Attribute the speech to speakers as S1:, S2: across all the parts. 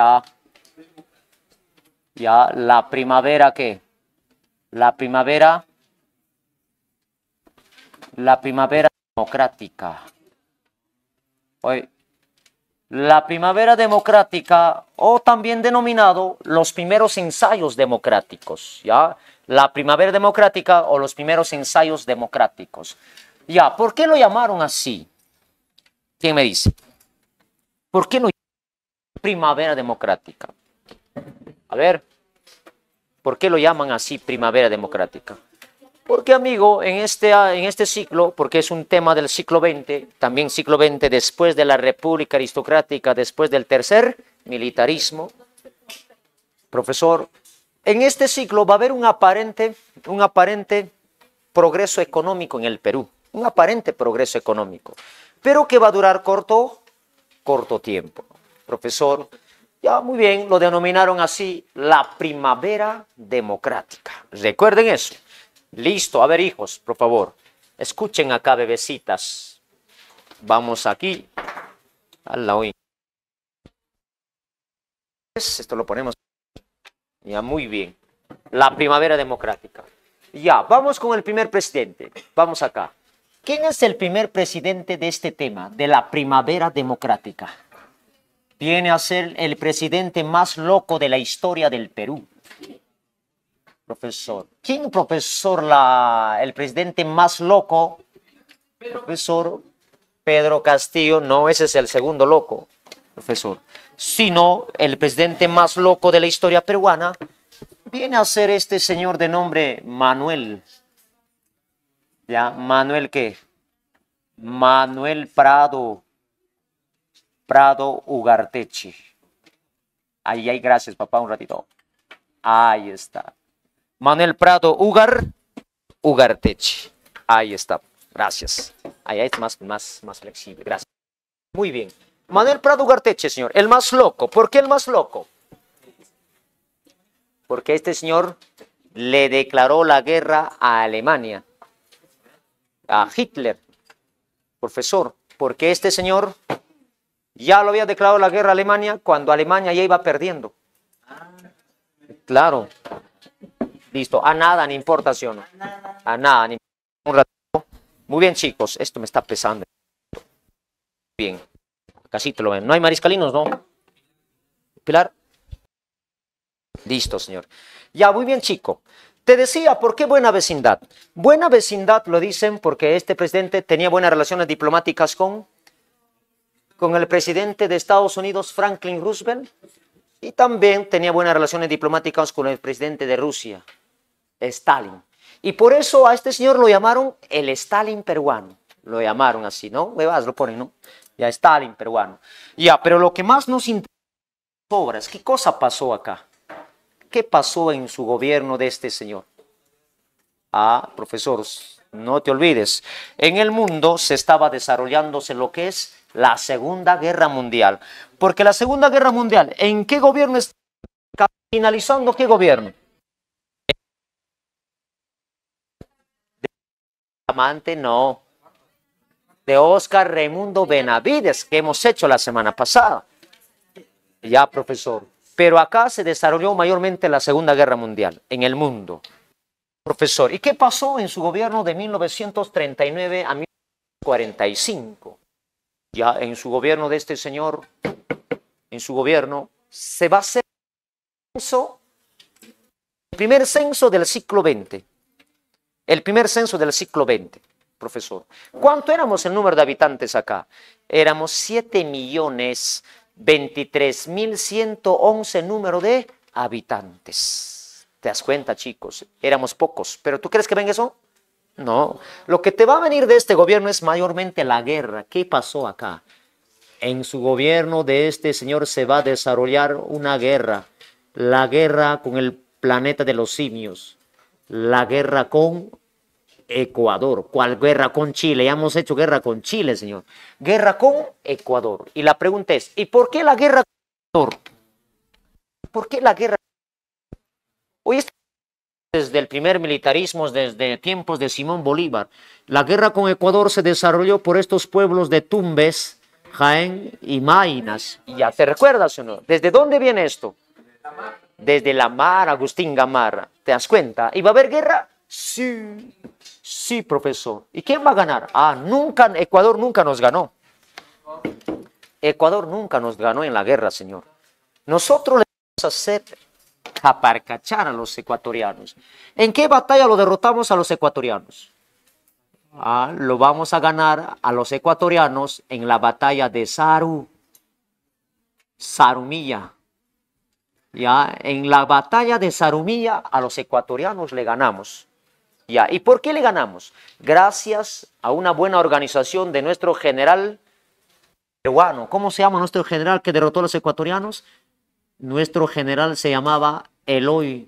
S1: Ya, la primavera, ¿qué? La primavera democrática. Hoy, la primavera democrática, o también denominado los primeros ensayos democráticos, ¿ya? La primavera democrática o los primeros ensayos democráticos. Ya, ¿por qué lo llamaron así? ¿Quién me dice? ¿Por qué lo llamaron primavera democrática? A ver, ¿por qué lo llaman así primavera democrática? Porque, amigo, en este ciclo, porque es un tema del siglo XX, también siglo XX después de la República Aristocrática, después del tercer militarismo, profesor, en este ciclo va a haber un aparente progreso económico en el Perú, un aparente progreso económico, pero que va a durar corto tiempo. Profesor, ya muy bien, lo denominaron así, la primavera democrática. Recuerden eso. Listo, a ver, hijos, por favor, escuchen acá, bebecitas. Vamos aquí. Esto lo ponemos. Ya, muy bien. La primavera democrática. Ya, vamos con el primer presidente. Vamos acá. ¿Quién es el primer presidente de este tema, de la primavera democrática? Viene a ser el presidente más loco de la historia del Perú. Profesor. ¿Quién, profesor, el presidente más loco? Profesor Pedro Castillo. No, ese es el segundo loco, profesor. Sino el presidente más loco de la historia peruana viene a ser este señor de nombre Manuel. ¿Ya? ¿Manuel qué? Manuel Prado Ugarteche. Ahí, gracias, papá, un ratito. Ahí está. Manuel Prado Ugarteche. Ahí está. Gracias. Ahí es más flexible. Gracias. Muy bien. Manuel Prado Ugarteche, señor. El más loco. ¿Por qué el más loco? Porque este señor le declaró la guerra a Alemania. A Hitler. Profesor. Porque este señor ya lo había declarado la guerra a Alemania cuando Alemania ya iba perdiendo. Claro. Listo, a nada, ni importa, ¿sí o no? A nada, ni un ratito. Muy bien, chicos, esto me está pesando. Bien, casi te lo ven. No hay mariscalinos, ¿no? Pilar. Listo, señor. Ya, muy bien, chico. Te decía, ¿por qué buena vecindad? Buena vecindad lo dicen porque este presidente tenía buenas relaciones diplomáticas con el presidente de Estados Unidos, Franklin Roosevelt, y también tenía buenas relaciones diplomáticas con el presidente de Rusia, Stalin. Y por eso a este señor lo llamaron el Stalin peruano. Lo llamaron así, ¿no? Lo ponen, ¿no? Ya, Stalin peruano. Ya, pero lo que más nos interesa es ¿qué cosa pasó acá? ¿Qué pasó en su gobierno de este señor? Ah, profesor, no te olvides. En el mundo se estaba desarrollándose lo que es la Segunda Guerra Mundial. Porque la Segunda Guerra Mundial, ¿en qué gobierno está finalizando? ¿Qué gobierno? Amante, no. De Oscar Raimundo Benavides, que hemos hecho la semana pasada. Ya, profesor. Pero acá se desarrolló mayormente la Segunda Guerra Mundial, en el mundo. Profesor, ¿y qué pasó en su gobierno de 1939 a 1945? Ya en su gobierno de este señor, en su gobierno, se va a hacer el primer censo del siglo XX. El primer censo del siglo XX, profesor. ¿Cuánto éramos el número de habitantes acá? Éramos 7.023.111 número de habitantes. ¿Te das cuenta, chicos? Éramos pocos. ¿Pero tú crees que ven eso? No. Lo que te va a venir de este gobierno es mayormente la guerra. ¿Qué pasó acá? En su gobierno de este señor se va a desarrollar una guerra. La guerra con el planeta de los simios. La guerra con Ecuador. ¿Cuál guerra con Chile? Ya hemos hecho guerra con Chile, señor. Guerra con Ecuador. Y la pregunta es, ¿y por qué la guerra con Ecuador? ¿Por qué la guerra? Hoy desde el primer militarismo, desde tiempos de Simón Bolívar, la guerra con Ecuador se desarrolló por estos pueblos de Tumbes, Jaén y Maynas. Ya te recuerdas o no. ¿Desde dónde viene esto? Desde la mar, Agustín Gamarra. ¿Te das cuenta? ¿Y va a haber guerra? Sí, sí, profesor. ¿Y quién va a ganar? Ah, nunca, Ecuador nunca nos ganó. Ecuador nunca nos ganó en la guerra, señor. Nosotros le vamos a hacer aparcachar a los ecuatorianos. ¿En qué batalla lo derrotamos a los ecuatorianos? Ah, lo vamos a ganar a los ecuatorianos en la batalla de Zarumilla. Ya, en la batalla de Zarumilla a los ecuatorianos le ganamos. Ya, ¿y por qué le ganamos? Gracias a una buena organización de nuestro general peruano. ¿Cómo se llama nuestro general que derrotó a los ecuatorianos? Nuestro general se llamaba Eloy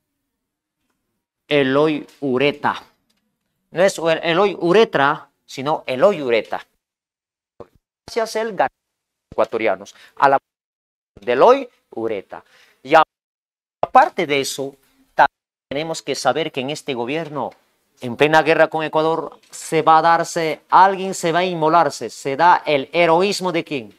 S1: Ureta. No es Eloy Uretra, sino Eloy Ureta. Gracias a él ganó a los ecuatorianos. A la de Eloy Ureta. Y aparte de eso, también tenemos que saber que en este gobierno, en plena guerra con Ecuador, se va a darse, alguien se va a inmolarse. Se da el heroísmo de quién.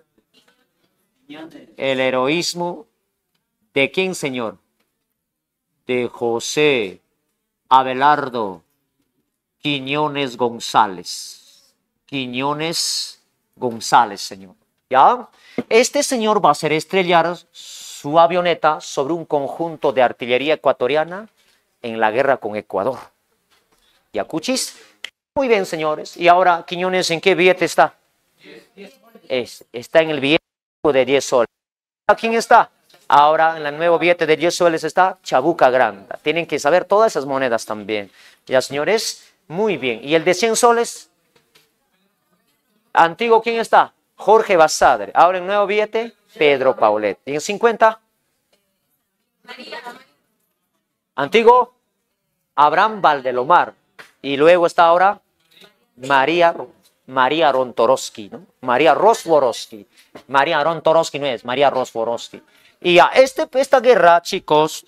S1: El heroísmo de quién, señor. De José Abelardo Quiñones González. Quiñones González, señor. ¿Ya? Este señor va a hacer estrellar su avioneta sobre un conjunto de artillería ecuatoriana en la guerra con Ecuador. ¿Ya cuchis? Muy bien, señores. Y ahora, Quiñones, ¿en qué billete está? Está en el billete de 10 soles. ¿Quién está? Ahora en el nuevo billete de 10 soles está Chabuca Granda. Tienen que saber todas esas monedas también. Ya, señores, muy bien. ¿Y el de 100 soles? Antiguo, ¿quién está? Jorge Basadre. Ahora en nuevo billete, Pedro Paulet. ¿Y en 50? Antiguo, Abraham Valdelomar. Y luego está ahora María Rontorowski, ¿no? María Rosworowski. María Rontorowski no es, María Rosworowski. Y ya, esta guerra, chicos,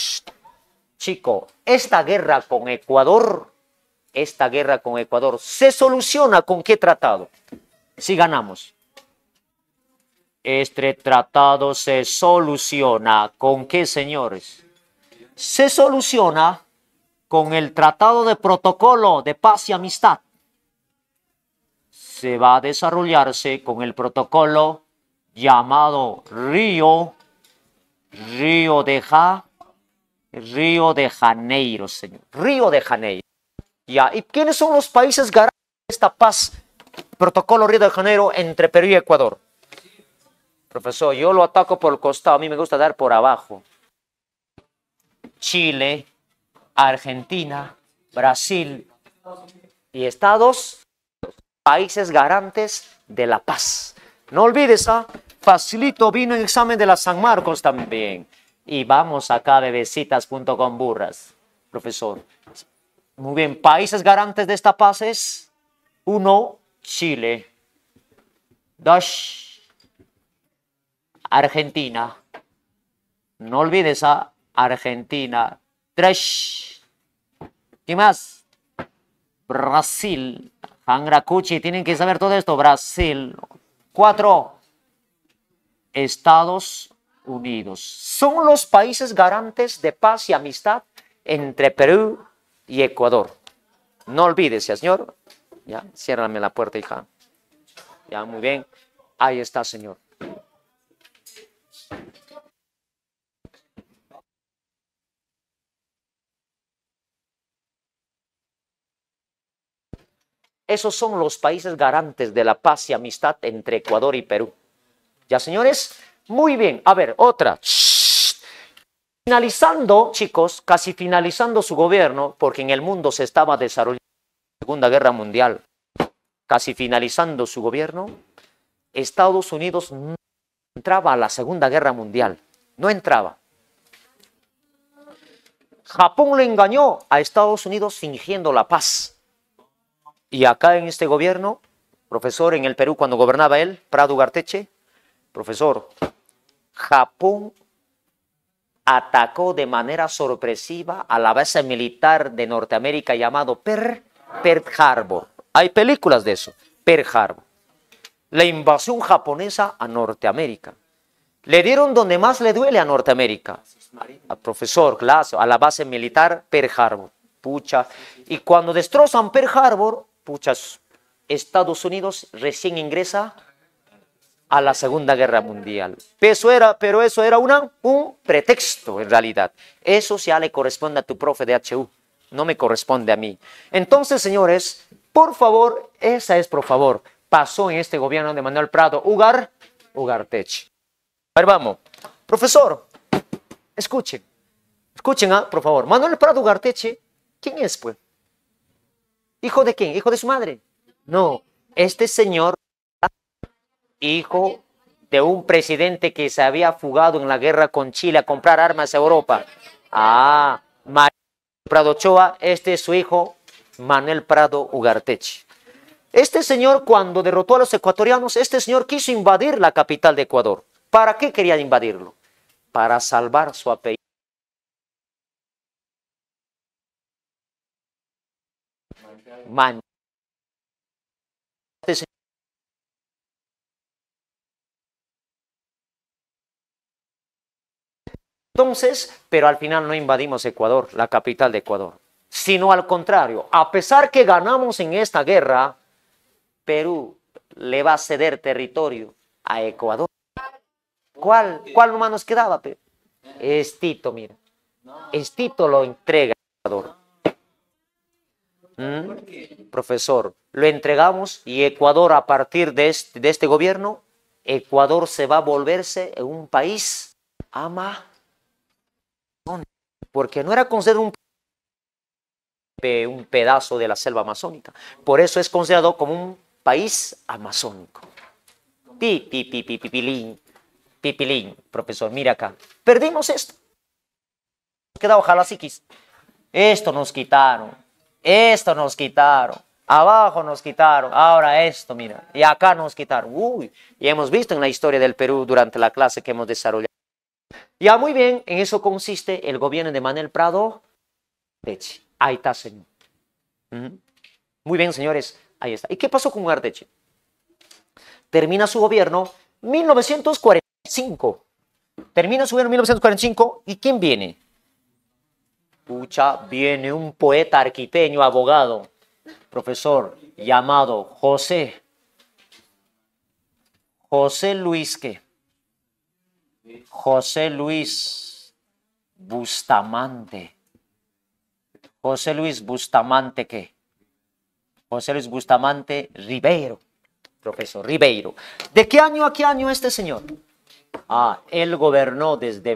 S1: esta guerra con Ecuador, ¿se soluciona con qué tratado? Si ganamos. Este tratado se soluciona ¿con qué, señores? Se soluciona con el Tratado de Protocolo de Paz y Amistad. Se va a desarrollarse con el protocolo llamado Río de Janeiro, señor. Río de Janeiro. Ya. ¿Y quiénes son los países garantes de esta paz? Protocolo Río de Janeiro entre Perú y Ecuador. Profesor, yo lo ataco por el costado, a mí me gusta dar por abajo. Chile, Argentina, Brasil y Estados, países garantes de la paz. No olvides, facilito, vino en examen de la San Marcos también. Y vamos acá, bebecitas.com burras. Profesor, muy bien, países garantes de esta paz es 1, Chile, 2, Argentina, no olvides a Argentina, 3, ¿qué más? Brasil, Hangracuchi, tienen que saber todo esto, Brasil, 4, Estados Unidos. Son los países garantes de paz y amistad entre Perú y Ecuador. No olvides, señor. Ya, ciérrame la puerta, hija. Ya, muy bien. Ahí está, señor. Esos son los países garantes de la paz y amistad entre Ecuador y Perú. ¿Ya, señores? Muy bien. A ver, otra. Finalizando, chicos, casi finalizando su gobierno, porque en el mundo se estaba desarrollando la Segunda Guerra Mundial. Casi finalizando su gobierno, Estados Unidos no entraba a la Segunda Guerra Mundial. No entraba. Japón le engañó a Estados Unidos fingiendo la paz. Y acá en este gobierno, profesor, en el Perú cuando gobernaba él, Prado Ugarteche, profesor, Japón atacó de manera sorpresiva a la base militar de Norteamérica llamado Pearl Harbor. Hay películas de eso, Pearl Harbor. la invasión japonesa a Norteamérica. Le dieron donde más le duele a Norteamérica, al profesor Glacio, a la base militar Pearl Harbor. Pucha, y cuando destrozan Pearl Harbor, puchas, Estados Unidos recién ingresa a la Segunda Guerra Mundial. Pero eso era un pretexto en realidad. Eso ya le corresponde a tu profe de HU, no me corresponde a mí. Entonces, señores, por favor, esa es por favor, pasó en este gobierno de Manuel Prado Ugarteche. A ver, vamos. Profesor, escuchen, por favor. Manuel Prado Ugarteche, ¿quién es, pues? ¿Hijo de quién? ¿Hijo de su madre? No, este señor, hijo de un presidente que se había fugado en la guerra con Chile a comprar armas a Europa. Ah, Manuel Prado Ochoa, este es su hijo, Manuel Prado Ugarteche. Este señor, cuando derrotó a los ecuatorianos, este señor quiso invadir la capital de Ecuador. ¿Para qué quería invadirlo? Para salvar su apellido. Entonces, pero al final no invadimos Ecuador, la capital de Ecuador, sino al contrario, a pesar que ganamos en esta guerra, Perú le va a ceder territorio a Ecuador. ¿Cuál nomás nos quedaba, Perú? Estito, mira. Estito lo entrega a Ecuador. Profesor, lo entregamos y Ecuador a partir de este gobierno, Ecuador se va a volverse un país porque no era considerado un pedazo de la selva amazónica. Por eso es considerado como un país amazónico. Pipilín, profesor, mira acá. Perdimos esto. Nos queda ojalá psiquis. Esto nos quitaron. Abajo nos quitaron. Ahora esto, mira. Y acá nos quitaron. Uy, y hemos visto en la historia del Perú durante la clase que hemos desarrollado. Ya, muy bien, en eso consiste el gobierno de Manuel Prado. Ahí está, señor. Muy bien, señores, ahí está. ¿Y qué pasó con Ugarteche? Termina su gobierno en 1945. Termina su gobierno en 1945, ¿y quién viene? Pucha, viene un poeta arquipeño, abogado, profesor, llamado José Luis, ¿qué? José Luis Bustamante. José Luis Bustamante, ¿qué? José Luis Bustamante Ribeiro, profesor Ribeiro. ¿De qué año a qué año este señor? Él gobernó desde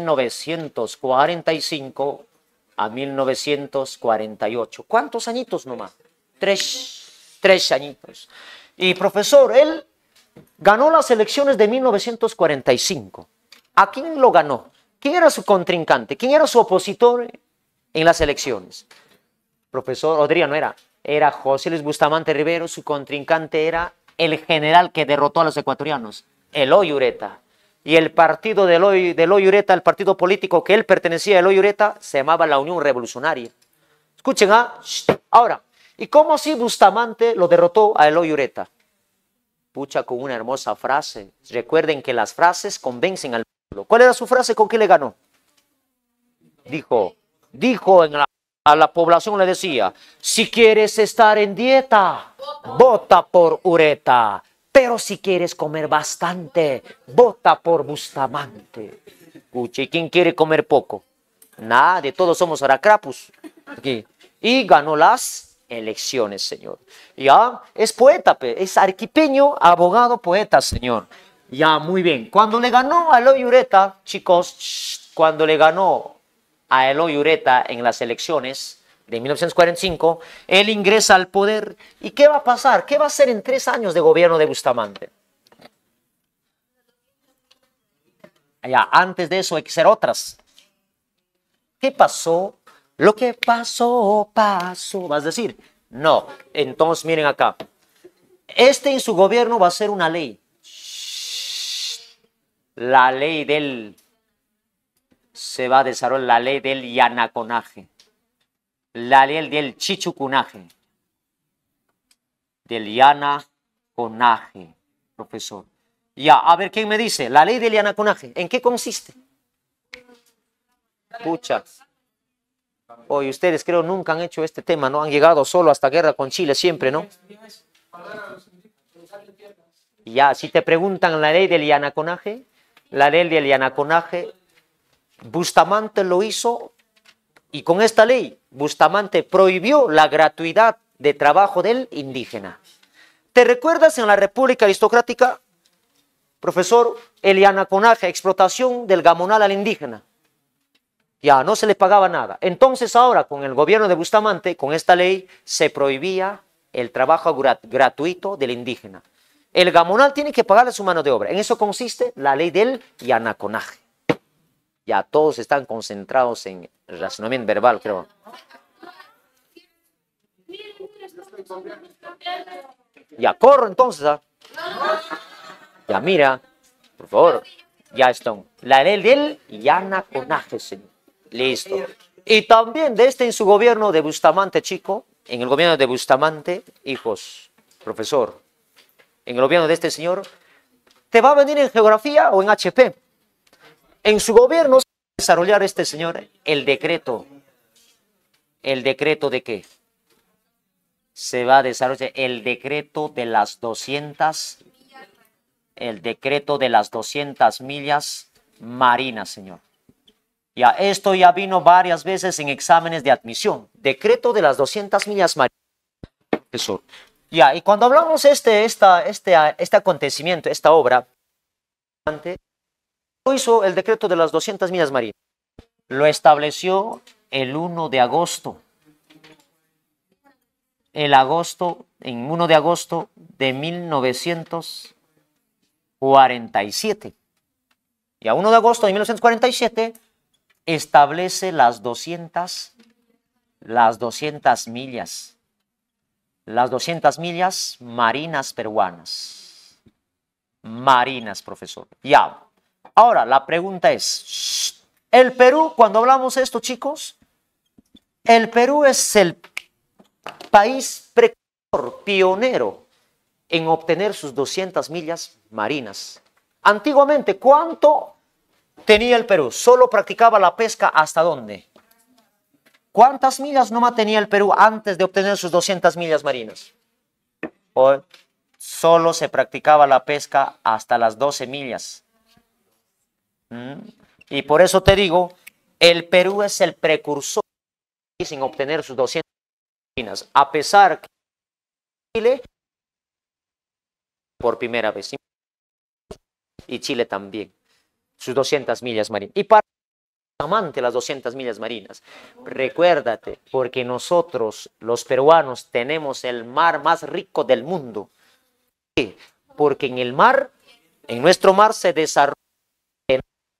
S1: 1945 a 1948. ¿Cuántos añitos nomás? Tres añitos. Y profesor, él ganó las elecciones de 1945. ¿A quién lo ganó? ¿Quién era su contrincante? ¿Quién era su opositor en las elecciones? Profesor Odría no era. Era José Luis Bustamante Rivero. Su contrincante era el general que derrotó a los ecuatorianos, Eloy Ureta. Y el partido de Eloy Ureta, el partido político que él pertenecía a Eloy Ureta, se llamaba la Unión Revolucionaria. Escuchen, ahora, ¿y cómo así Bustamante lo derrotó a Eloy Ureta? Pucha, con una hermosa frase. Recuerden que las frases convencen al pueblo. ¿Cuál era su frase? ¿Con qué le ganó? Dijo a la población, le decía: si quieres estar en dieta, vota por Ureta. Pero si quieres comer bastante, vota por Bustamante. Escuche, ¿y quién quiere comer poco? Nadie, todos somos aracrapus. Aquí. Y ganó las elecciones, señor. Ya, es poeta, es arquipeño, abogado, poeta, señor. Ya, muy bien. Cuando le ganó a Eloy Ureta, chicos, cuando le ganó a Eloy Ureta en las elecciones de 1945, él ingresa al poder. ¿Y qué va a pasar? ¿Qué va a hacer en 3 años de gobierno de Bustamante? Ya, antes de eso hay que ser otras. ¿Qué pasó? Lo que pasó, pasó. ¿Vas a decir? No. Entonces miren acá. En su gobierno va a ser una ley. La ley se va a desarrollar la ley del yanaconaje. La ley del chichucunaje. Del yanaconaje. profesor. Ya, a ver, ¿quién me dice? La ley del llanaconaje, ¿en qué consiste? Pucha. Hoy ustedes creo nunca han hecho este tema, ¿no? Han llegado solo hasta guerra con Chile siempre, ¿no? Ya, si te preguntan la ley del llanaconaje, la ley del llanaconaje, Bustamante lo hizo y con esta ley Bustamante prohibió la gratuidad de trabajo del indígena. ¿Te recuerdas en la República Aristocrática, profesor, el llanaconaje, explotación del gamonal al indígena? Ya, no se le pagaba nada. Entonces ahora, con el gobierno de Bustamante, con esta ley, se prohibía el trabajo gratuito del indígena. El gamonal tiene que pagarle su mano de obra. En eso consiste la ley del llanaconaje. Ya todos están concentrados en el razonamiento verbal, creo. Ya corro entonces, ¿ah? Ya mira, por favor, ya están. La ley del llanaconaje, señor. Listo. Y también en su gobierno de Bustamante, chico, en el gobierno de Bustamante, hijos, profesor, en el gobierno de este señor, ¿te va a venir en geografía o en HP? En su gobierno se va a desarrollar este señor el decreto. ¿El decreto de qué? Se va a desarrollar el decreto de las 200, el decreto de las 200 millas marinas, señor. Ya, esto ya vino varias veces en exámenes de admisión. Decreto de las 200 millas marinas. Profesor. Ya, y cuando hablamos este acontecimiento, esta obra, lo hizo el decreto de las 200 millas marinas. Lo estableció el 1 de agosto. En 1 de agosto de 1947. Y a 1 de agosto de 1947 establece las 200 millas. Las 200 millas marinas peruanas. Marinas, profesor. Ya. Ahora, la pregunta es, el Perú, cuando hablamos de esto, chicos, el Perú es el país precursor, pionero en obtener sus 200 millas marinas. Antiguamente, ¿cuánto tenía el Perú? Solo practicaba la pesca ¿hasta dónde? ¿Cuántas millas nomás tenía el Perú antes de obtener sus 200 millas marinas? Hoy solo se practicaba la pesca hasta las 12 millas. Y por eso te digo, el Perú es el precursor en obtener sus 200 marinas, a pesar que Chile por primera vez y Chile también, sus 200 millas marinas. Y para amante las 200 millas marinas. Recuérdate, porque nosotros, los peruanos, tenemos el mar más rico del mundo. ¿Por qué? Porque en el mar, en nuestro mar se desarrolla el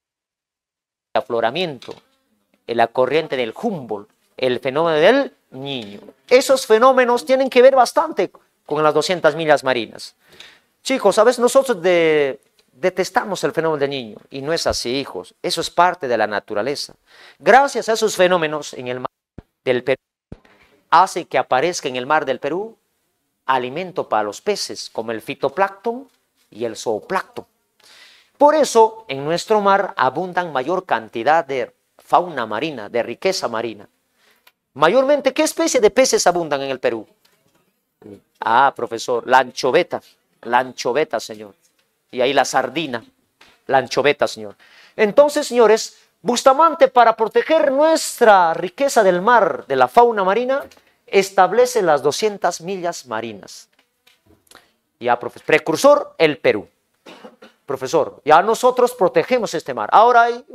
S1: afloramiento, la corriente del Humboldt, el fenómeno del Niño. Esos fenómenos tienen que ver bastante con las 200 millas marinas. Chicos, a veces nosotros detestamos el fenómeno del Niño, y no es así, hijos. Eso es parte de la naturaleza. Gracias a esos fenómenos en el mar del Perú, hace que aparezca en el mar del Perú alimento para los peces, como el fitoplancton y el zooplancton. Por eso, en nuestro mar abundan mayor cantidad de fauna marina, de riqueza marina. Mayormente, ¿qué especie de peces abundan en el Perú? Ah, profesor, la anchoveta, señor. Y ahí la sardina, la anchoveta, señor. Entonces, señores, Bustamante, para proteger nuestra riqueza del mar, de la fauna marina, establece las 200 millas marinas. Ya, profesor. Precursor, el Perú. Profesor, ya nosotros protegemos este mar. Ahora hay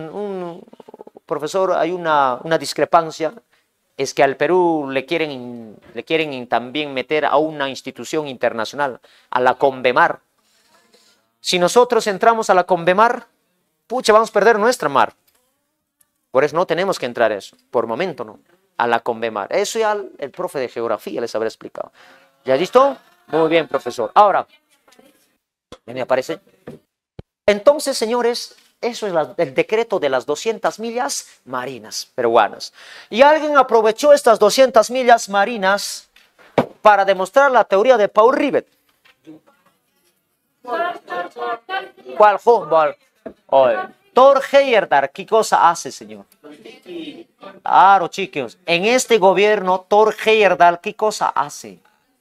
S1: profesor, hay una discrepancia. Es que al Perú le quieren también meter a una institución internacional, a la Convemar. Si nosotros entramos a la Convemar, pucha, vamos a perder nuestra mar. Por eso no tenemos que entrar a eso, por momento no, a la Convemar. Eso ya el profe de geografía les habrá explicado. ¿Ya listo? Muy bien, profesor. Ahora, ¿me aparece? Entonces, señores, eso es el decreto de las 200 millas marinas peruanas. Y alguien aprovechó estas 200 millas marinas para demostrar la teoría de Paul Rivet. ¿Cuál fútbol? Oye, Thor Heyerdahl, ¿qué cosa hace, señor? Claro, chicos, en este gobierno, Thor Heyerdahl, ¿qué cosa hace?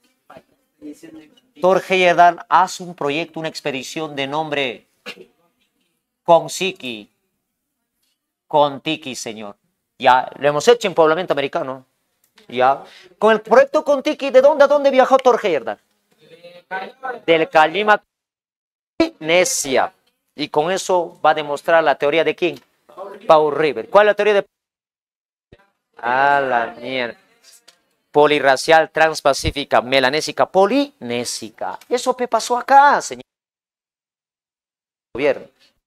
S1: Thor Heyerdahl hace un proyecto, una expedición de nombre Kon-Tiki, Kon-Tiki, señor. Ya, lo hemos hecho en poblamiento americano. Ya. Con el proyecto Kon-Tiki, ¿de dónde a dónde viajó Thor Heyerdahl? Del Calima, Necia. Y con eso va a demostrar la teoría de quién? Paul River. ¿Cuál es la teoría de? A la mierda. Polirracial, transpacífica, melanésica, polinésica. Eso me pasó acá, señor gobierno.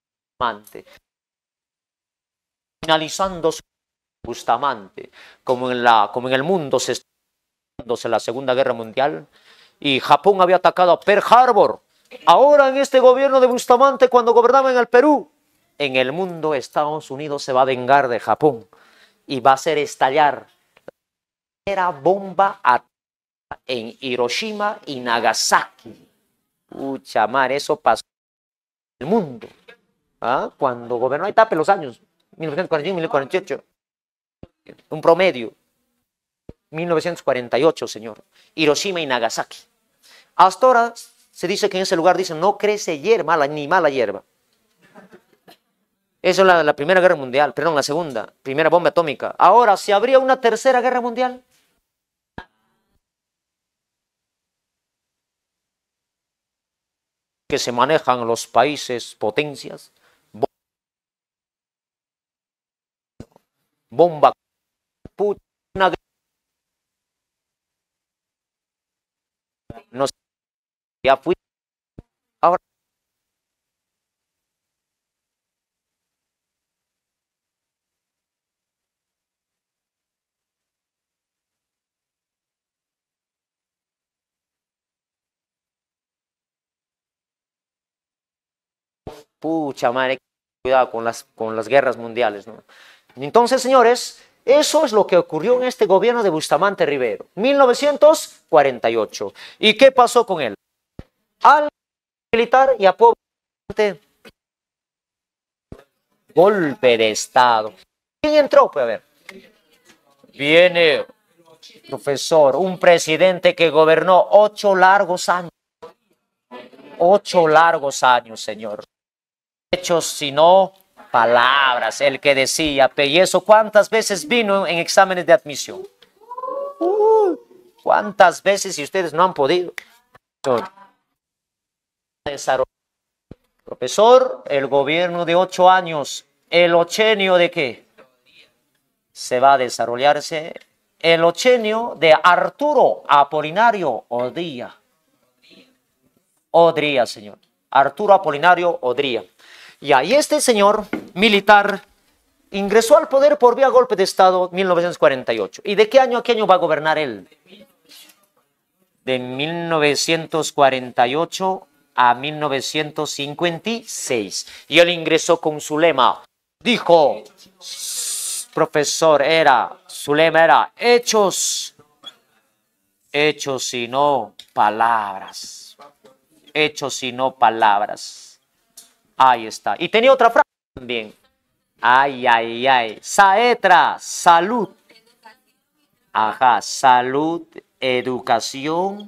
S1: Finalizando su Bustamante, como en el mundo se está dándose la Segunda Guerra Mundial y Japón había atacado a Pearl Harbor. Ahora en este gobierno de Bustamante, cuando gobernaba en el Perú, en el mundo Estados Unidos se va a vengar de Japón y va a hacer estallar la primera bomba atómica en Hiroshima y Nagasaki. Pucha madre, eso pasó en el mundo. ¿Ah? Cuando gobernó, ahí tape los años, 1941, 1948, un promedio, 1948, señor, Hiroshima y Nagasaki. Hasta ahora se dice que en ese lugar, dicen, no crece hierba, ni mala hierba. Eso es la Primera Guerra Mundial, perdón, la Segunda, primera bomba atómica. Ahora, si habría una Tercera Guerra Mundial, que se manejan los países potencias, bomba, puta, una guerra, no sé, ya fui, ahora, pucha madre, cuidado con las guerras mundiales, ¿no? Entonces, señores, eso es lo que ocurrió en este gobierno de Bustamante Rivero, 1948. ¿Y qué pasó con él? Al militar y a pobre golpe de Estado. ¿Quién entró? Pues a ver. Viene, profesor, un presidente que gobernó 8 largos años. 8 largos años, señor. Hechos, sino palabras. El que decía, ¿y eso cuántas veces vino en exámenes de admisión? ¿Cuántas veces y ustedes no han podido? Profesor, el gobierno de 8 años, el ochenio de qué? Se va a desarrollarse el ochenio de Arturo Apolinario Odría. Odría, señor. Arturo Apolinario Odría. Y ahí este señor militar ingresó al poder por vía golpe de Estado 1948. ¿Y de qué año a qué año va a gobernar él? De 1948 a 1956. Y él ingresó con su lema. Dijo, profesor, su lema era hechos y no palabras. Hechos y no palabras. Ahí está. Y tenía otra frase también. Ay, ay, ay. Saetra, salud. Ajá, salud, educación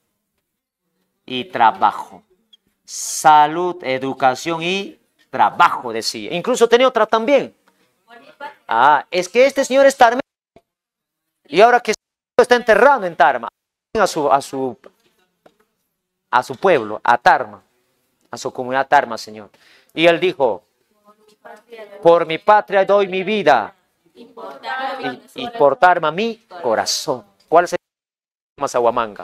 S1: y trabajo. Salud, educación y trabajo, decía. Incluso tenía otra también. Ah, es que este señor es Tarma. Y ahora que está enterrado en Tarma, a su pueblo, a Tarma, a su comunidad Tarma, señor. Y él dijo, por mi patria doy mi vida y por Tarma mi corazón. ¿Cuál es el Mazahuamanga?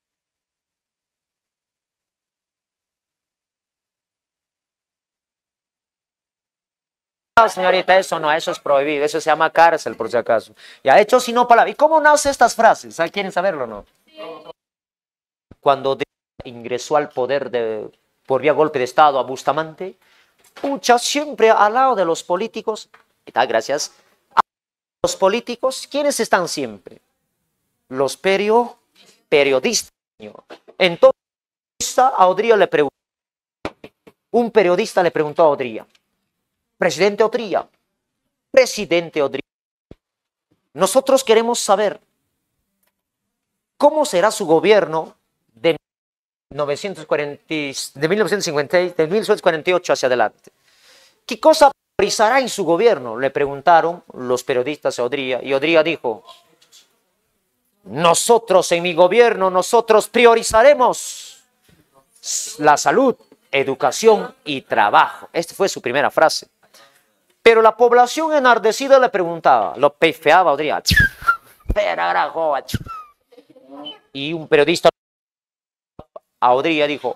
S1: No, señorita, eso no, eso es prohibido, eso se llama cárcel, por si acaso. Ya, hecho, si no palabra. ¿Y cómo nacen estas frases? ¿Quieren saberlo o no? Cuando ingresó al poder por vía golpe de Estado a Bustamante, pucha, siempre al lado de los políticos, gracias, los políticos, ¿quiénes están siempre? Los periodistas. Entonces, a Odría le preguntó, Un periodista le preguntó a Odría, presidente Odría, nosotros queremos saber cómo será su gobierno de 1948 hacia adelante. ¿Qué cosa priorizará en su gobierno? Le preguntaron los periodistas a Odría, y Odría dijo, nosotros en mi gobierno, nosotros priorizaremos la salud, educación y trabajo. Esta fue su primera frase. Pero la población enardecida le preguntaba, lo pefeaba a Odría. Y un periodista a Odría dijo,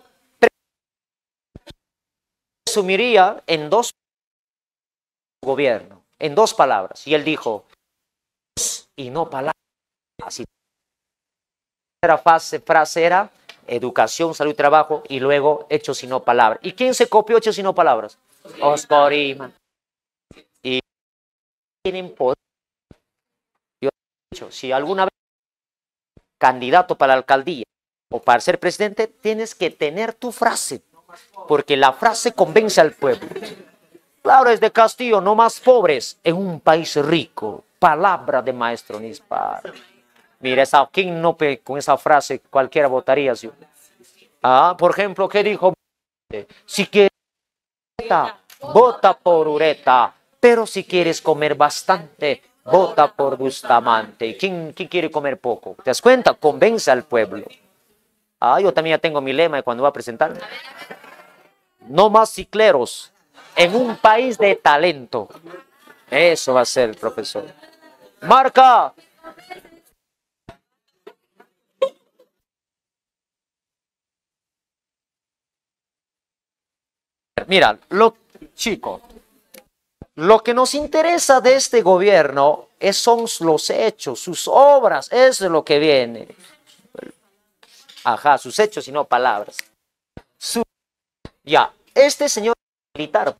S1: resumiría en dos gobierno, en dos palabras. Y él dijo, y no palabras. Así. La frase era educación, salud y trabajo, y luego hechos y no palabras. ¿Y quién se copió hechos y no palabras? Oscar Iman. Y tienen poder. Yo he dicho, si alguna vez candidato para la alcaldía o para ser presidente, tienes que tener tu frase, porque la frase convence al pueblo. Claro, es de Castillo, no más pobres en un país rico. Palabra de maestro Nispar. Mira, ¿quién no con esa frase cualquiera votaría? ¿Sí? Por ejemplo, ¿qué dijo? Si quieres vota por Ureta, pero si quieres comer bastante, vota por Bustamante. ¿Quién quiere comer poco? ¿Te das cuenta? Convence al pueblo. Yo también ya tengo mi lema de cuando voy a presentar. No más cicleros en un país de talento. Eso va a ser el profesor. Marca. Mira, chicos, lo que nos interesa de este gobierno son los hechos, sus obras, eso es lo que viene. Ajá, sus hechos y no palabras. Ya, este señor militar.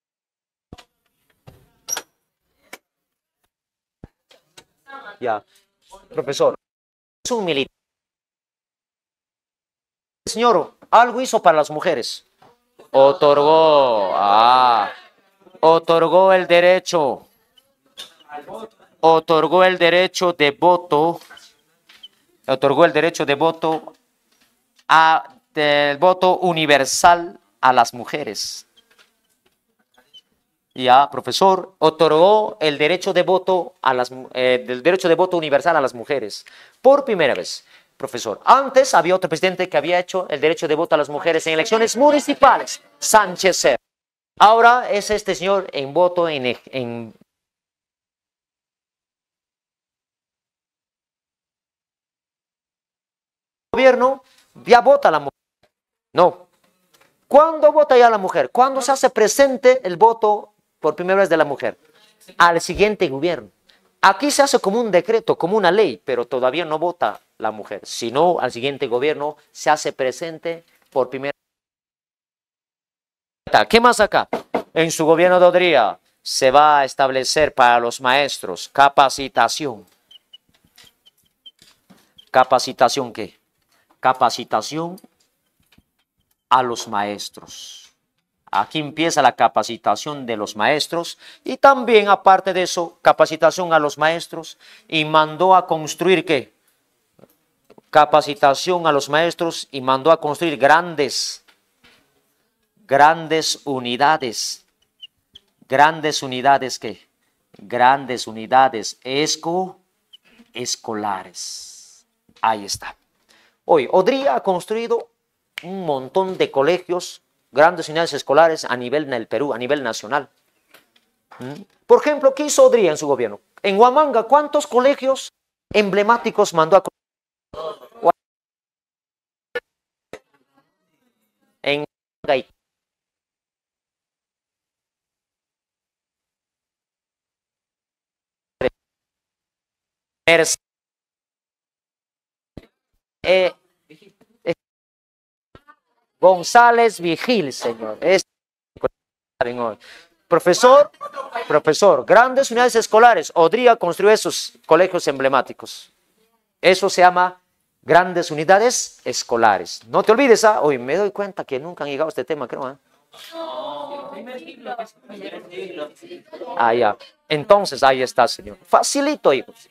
S1: Ya, profesor, es un militar. El señor algo hizo para las mujeres. Otorgó el derecho de voto, del voto universal a las mujeres. Ya, profesor, otorgó el derecho de voto del derecho de voto universal a las mujeres por primera vez. Profesor, antes había otro presidente que había hecho el derecho de voto a las mujeres en elecciones municipales, Sánchez Cerro. Ahora es este señor en voto en gobierno, ya vota la mujer. No. ¿Cuándo vota ya la mujer? ¿Cuándo se hace presente el voto por primera vez de la mujer? Al siguiente gobierno. Aquí se hace como un decreto, como una ley, pero todavía no vota la mujer, sino al siguiente gobierno se hace presente por primera vez. ¿Qué más acá? En su gobierno de Odría se va a establecer para los maestros capacitación. ¿Capacitación qué? Capacitación a los maestros. Aquí empieza la capacitación de los maestros y también, aparte de eso, capacitación a los maestros, y mandó a construir ¿qué? Capacitación a los maestros y mandó a construir grandes unidades. ¿Grandes unidades qué? Grandes unidades escolares. Ahí está. Hoy, Odría ha construido un montón de colegios, grandes unidades escolares a nivel en el Perú, a nivel nacional. Por ejemplo, ¿qué hizo Odría en su gobierno? En Huamanga, ¿cuántos colegios emblemáticos mandó a construir? En Huamanga, González Vigil, señor. Profesor, grandes unidades escolares. Odría construyó esos colegios emblemáticos. Eso se llama grandes unidades escolares. No te olvides, hoy me doy cuenta que nunca han llegado a este tema, creo. Ah, ya. Entonces, ahí está, señor. Facilito, hijos.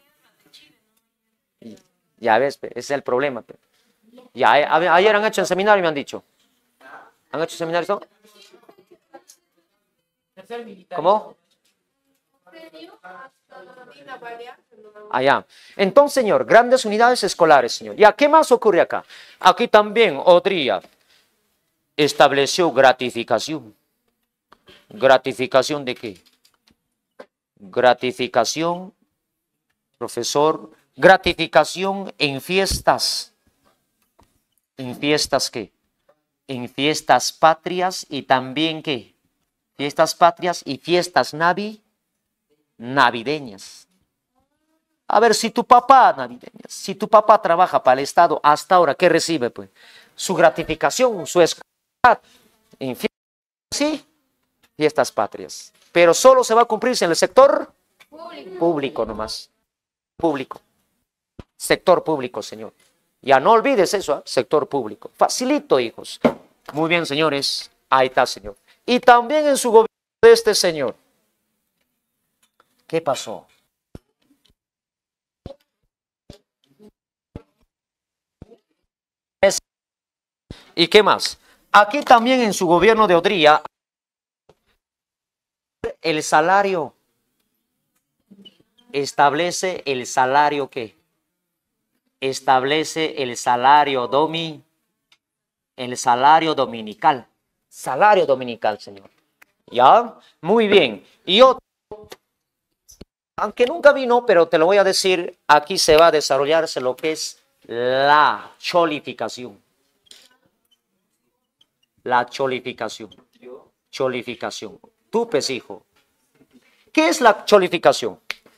S1: Ya ves, ese es el problema. Ya, ayer han hecho el seminario y me han dicho. ¿Han hecho seminario? ¿No? ¿Cómo? Allá. Entonces, señor, grandes unidades escolares, señor. Ya, ¿qué más ocurre acá? Aquí también Odría estableció gratificación. ¿Gratificación de qué? Gratificación, profesor, gratificación en fiestas. ¿En fiestas qué? En fiestas patrias y también qué? Fiestas patrias y fiestas navideñas. A ver, si tu papá, navideñas, si tu papá trabaja para el Estado hasta ahora, ¿qué recibe? Pues su gratificación, su escolaridad, en fiestas, sí, fiestas patrias. Pero solo se va a cumplirse en el sector público nomás. Público. Sector público, señor. Ya no olvides eso, ¿eh? Sector público. Facilito, hijos. Muy bien, señores. Ahí está, señor. Y también en su gobierno de este señor. ¿Qué pasó? ¿Y qué más? Aquí también en su gobierno de Odría, el salario, establece el salario ¿qué? Establece el salario dominical. Salario dominical, señor. ¿Ya? Muy bien. Y otro, aunque nunca vino, pero te lo voy a decir, aquí se va a desarrollarse lo que es la cholificación. La cholificación. Cholificación. Tú, pues, hijo. ¿Qué es la cholificación?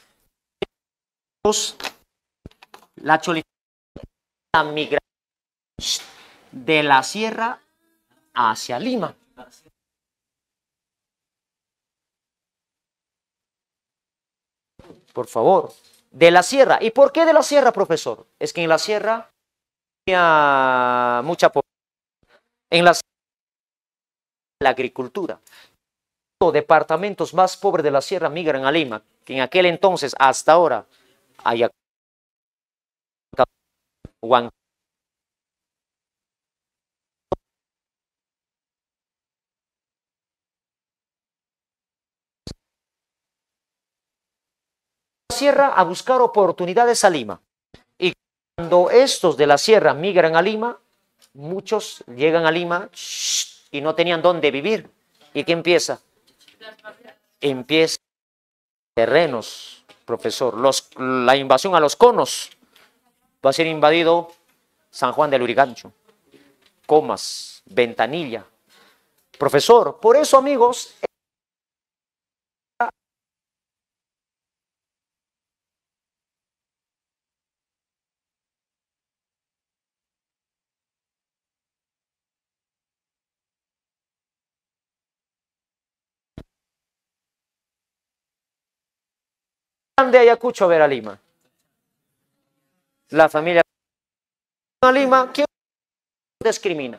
S1: La cholificación es la migración de la sierra hacia Lima. Por favor. De la sierra. ¿Y por qué de la sierra, profesor? Es que en la sierra había mucha población. En la agricultura. Los departamentos más pobres de la sierra migran a Lima, que en aquel entonces, hasta ahora, Ayacucho, Huancayo. La sierra a buscar oportunidades a Lima. Y cuando estos de la sierra migran a Lima, muchos llegan a Lima y no tenían dónde vivir. ¿Y qué empieza? Empieza terrenos, profesor. La invasión a los conos. Va a ser invadido San Juan del Lurigancho, Comas, Ventanilla. Profesor, por eso, amigos, de Ayacucho a ver a Lima. La familia a Lima, ¿quién discrimina?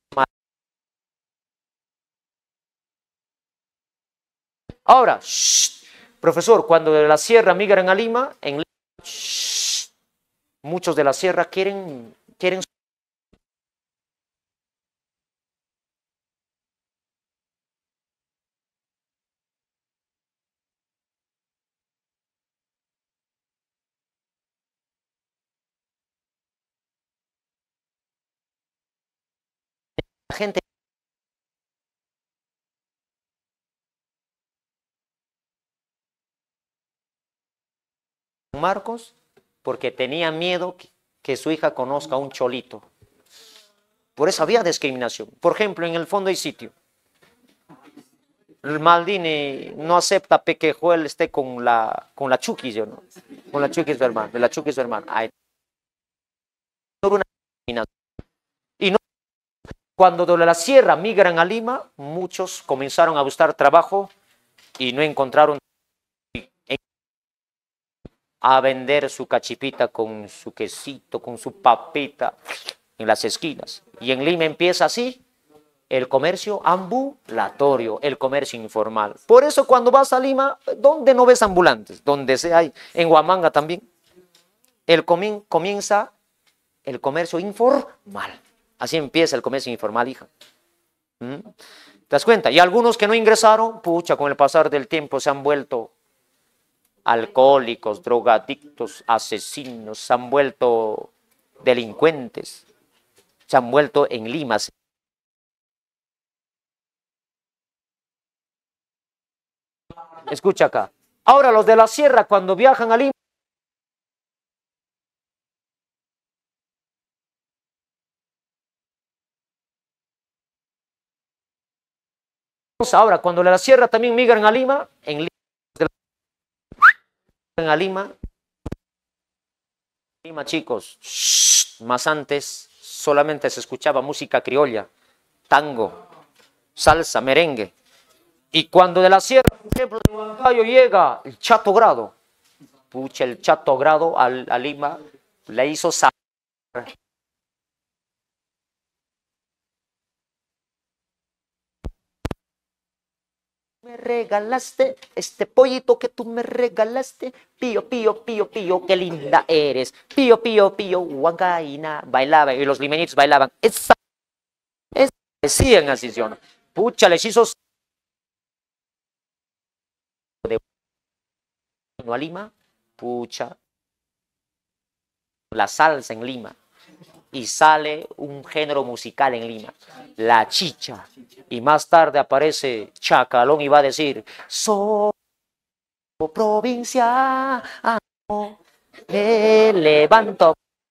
S1: Ahora, profesor, cuando de la sierra migran a Lima, en Lima, muchos de la sierra quieren gente Marcos porque tenía miedo que su hija conozca a un cholito. Por eso había discriminación. Por ejemplo, en el fondo hay sitio. El Maldini no acepta que Joel esté con la Chucky, ¿yo no? Con la Chucky es su hermano, de la Chucky es su hermano. Hay una discriminación. Y no, cuando de la sierra migran a Lima, muchos comenzaron a buscar trabajo y no encontraron a vender su cachipita con su quesito, con su papita en las esquinas. Y en Lima empieza así El comercio ambulatorio, el comercio informal. Por eso cuando vas a Lima, ¿dónde no ves ambulantes? Donde sea hay. En Huamanga también. Comienza el comercio informal. Así empieza el comercio informal, hija. ¿Mm? ¿Te das cuenta? Y algunos que no ingresaron, pucha, con el pasar del tiempo se han vuelto alcohólicos, drogadictos, asesinos, se han vuelto delincuentes, se han vuelto en Lima. Escucha acá. Ahora los de la sierra cuando viajan a Lima, ahora cuando de la sierra también migran a Lima, a Lima, chicos, más antes solamente se escuchaba música criolla, tango, salsa, merengue. Y cuando de la sierra, por ejemplo, de Huancayo llega el Chato Grado, pucha, el Chato Grado a Lima le hizo saber. Me regalaste este pollito que tú me regalaste, pío, pío, pío, pío, qué linda eres, pío, pío, pío, huancaína, bailaban, y los limeñitos bailaban, decían así, ¿sí o no? Pucha, les hizo de a Lima, pucha, la salsa en Lima, y sale un género musical en Lima, la chicha, y más tarde aparece Chacalón y va a decir, soy provincia, me levanto.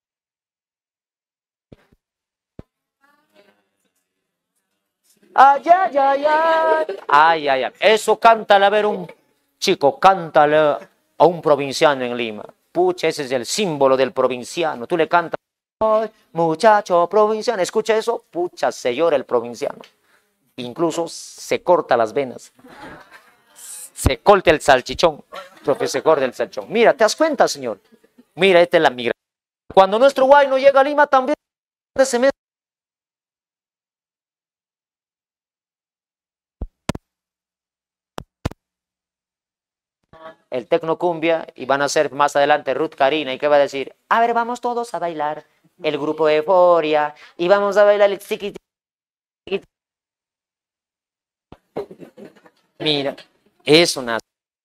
S1: Ay, ay, ay, ay, ay, ay, ay. Eso cántale a ver un chico, cántale a un provinciano en Lima. Pucha, ese es el símbolo del provinciano. Tú le cantas, ay, muchacho provinciano, escucha eso, pucha, se llora el provinciano. Incluso se corta las venas. Se corta el salchichón, profe, se corta el salchichón. Mira, ¿te das cuenta, señor? Mira, esta es la migración. Cuando nuestro guay no llega a Lima, también se mete. El tecnocumbia y van a ser más adelante Ruth Karina y qué va a decir, a ver, vamos todos a bailar el grupo de Euforia y vamos a bailar el tiki. Mira, es una...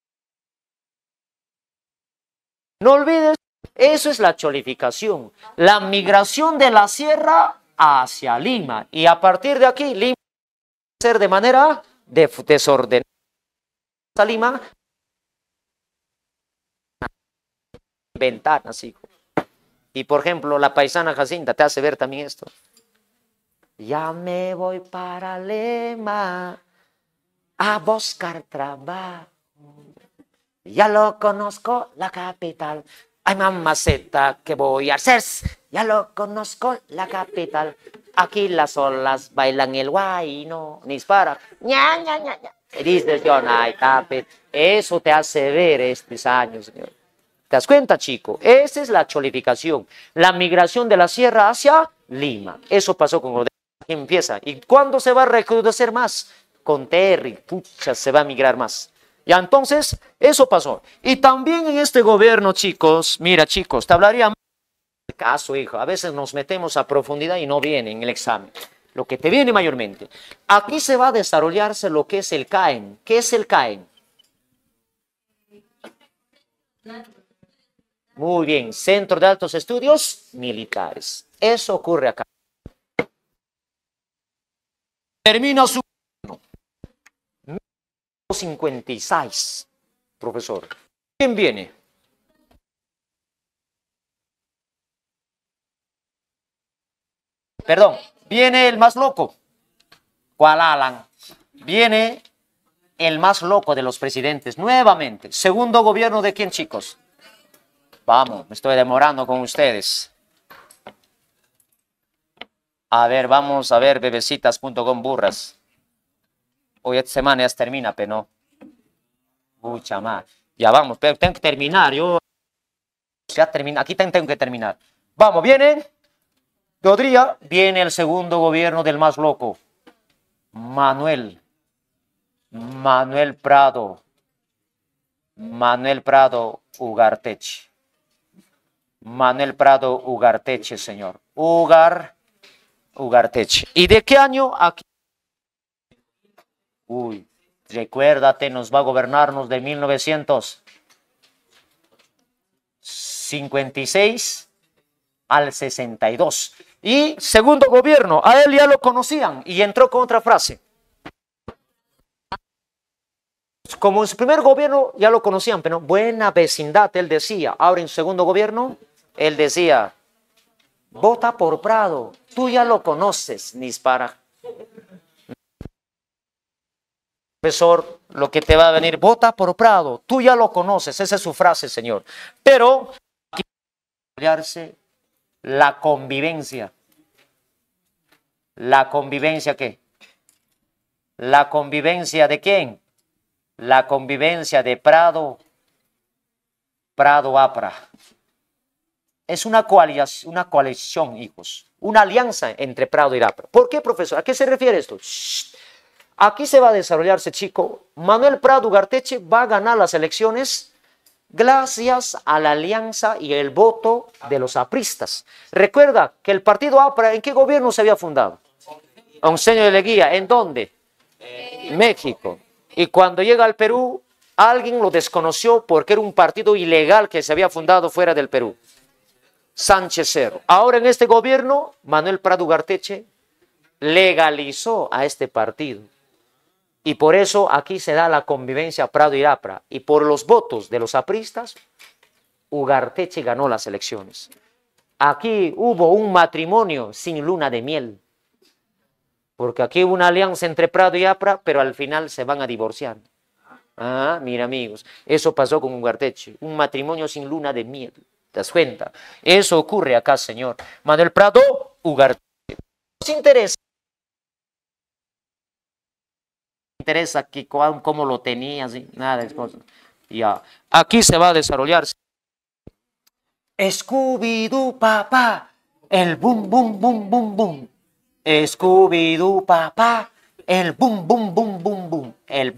S1: No olvides, eso es la cholificación, la migración de la sierra hacia Lima y a partir de aquí Lima va a ser de manera desordenada. A Lima ventanas, hijo. Y por ejemplo, la paisana Jacinta te hace ver también esto. Ya me voy para Lima a buscar trabajo. Ya lo conozco, la capital. Ay, mamaceta, ¿qué voy a hacer? Ya lo conozco, la capital. Aquí las olas bailan el guayno, ni para. Ña, ña, ña, ña. Dices, yo, ay, tapet. Eso te hace ver estos años, señor. ¿Te das cuenta, chico? Esa es la cholificación, la migración de la sierra hacia Lima. Eso pasó con Rodríguez. Empieza. ¿Y cuándo se va a recrudecer más? Con Terry, pucha, se va a migrar más. Ya entonces, eso pasó. Y también en este gobierno, chicos, mira, chicos, te hablaría más del caso, hijo. A veces nos metemos a profundidad y no viene en el examen. Lo que te viene mayormente. Aquí se va a desarrollarse lo que es el CAEM. ¿Qué es el CAEM? Muy bien, Centro de Altos Estudios Militares. Eso ocurre acá. Termina su 56, profesor. ¿Quién viene? Perdón, viene el más loco. ¿Cuál Alan? Viene el más loco de los presidentes, nuevamente. Segundo gobierno de quién, chicos. Vamos, me estoy demorando con ustedes. A ver, vamos a ver bebecitas.com burras. Hoy esta semana ya termina, pero no. Mucha más. Ya vamos, pero tengo que terminar. Yo ya termina. Aquí tengo que terminar. Vamos, viene. Dodría, viene el segundo gobierno del más loco. Manuel Prado Ugarteche. Manuel Prado Ugarteche, señor. Ugarteche. ¿Y de qué año? Aquí. Uy, recuérdate, nos va a gobernarnos de 1956 al 62. Y segundo gobierno, a él ya lo conocían y entró con otra frase. Como en su primer gobierno ya lo conocían, pero buena vecindad, él decía. Ahora en su segundo gobierno, él decía, vota por Prado, tú ya lo conoces, Nispara. Profesor, lo que te va a venir, vota por Prado, tú ya lo conoces, esa es su frase, señor. Pero aquí desarrollarse la convivencia. ¿La convivencia qué? ¿La convivencia de quién? La convivencia de Prado APRA. Es una coalición, hijos, una alianza entre Prado y APRA. ¿Por qué, profesor? ¿A qué se refiere esto? Shh. Aquí se va a desarrollarse, chico. Manuel Prado Ugarteche va a ganar las elecciones gracias a la alianza y el voto de los apristas. Recuerda que el partido APRA, ¿en qué gobierno se había fundado? Onceño de Leguía. ¿En dónde? México. Y cuando llega al Perú, alguien lo desconoció porque era un partido ilegal que se había fundado fuera del Perú. Sánchez Cerro. Ahora en este gobierno, Manuel Prado Ugarteche legalizó a este partido. Y por eso aquí se da la convivencia Prado y APRA. Y por los votos de los apristas, Ugarteche ganó las elecciones. Aquí hubo un matrimonio sin luna de miel. Porque aquí hubo una alianza entre Prado y APRA, pero al final se van a divorciar. Ah, mira amigos, eso pasó con Ugarteche. Un matrimonio sin luna de miel. ¿Te das cuenta? Eso ocurre acá, señor. Manuel Prado Ugarteche. Nos interesa que, cómo lo tenías, nada de cosas. Ya, aquí se va a desarrollar. Scooby-Doo, papá, el boom, boom, boom, boom, boom. Scooby-Doo, papá, el boom, boom, boom, boom, boom. El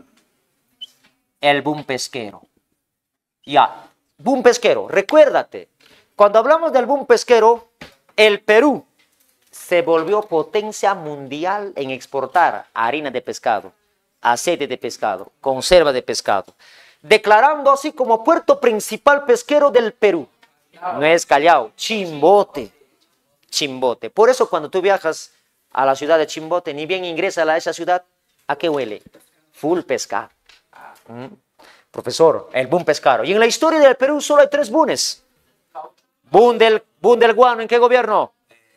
S1: boom pesquero. Ya, boom pesquero, recuérdate, cuando hablamos del boom pesquero, el Perú se volvió potencia mundial en exportar harina de pescado, aceite de pescado, conserva de pescado, declarando así como puerto principal pesquero del Perú. No es Callao, Chimbote. Chimbote. Por eso cuando tú viajas a la ciudad de Chimbote, ni bien ingresas a esa ciudad, ¿a qué huele? Full pescado. Profesor, el boom pescado. Y en la historia del Perú solo hay 3 boones. Boom del guano, ¿en qué gobierno?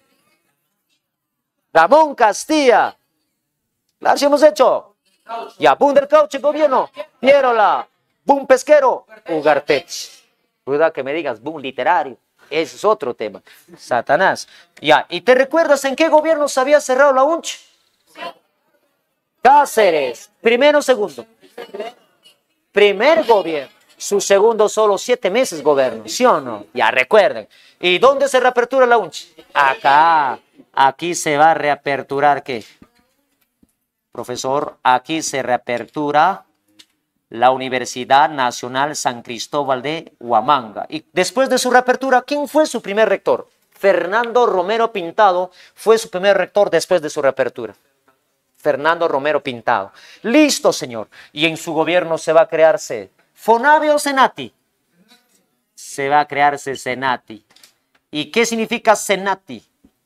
S1: Ramón Castilla. ¿La hemos hecho? Ya, boom del caucho, gobierno. Pierola. Boom pesquero. Ugarteche. Cuidado que me digas boom literario. Ese es otro tema. Satanás. Ya, ¿y te recuerdas en qué gobierno se había cerrado la UNCH? Cáceres. Primero, segundo. Primer gobierno. Su segundo solo 7 meses gobierno. ¿Sí o no? Ya recuerden. ¿Y dónde se reapertura la UNCH? Acá. Aquí se va a reaperturar, ¿qué? Profesor, aquí se reapertura la Universidad Nacional San Cristóbal de Huamanga. Y después de su reapertura, ¿quién fue su primer rector? Fernando Romero Pintado fue su primer rector después de su reapertura. Fernando Romero Pintado. Listo, señor. Y en su gobierno se va a crearse Fonavi o Senati. Se va a crearse Senati. ¿Y qué significa Senati?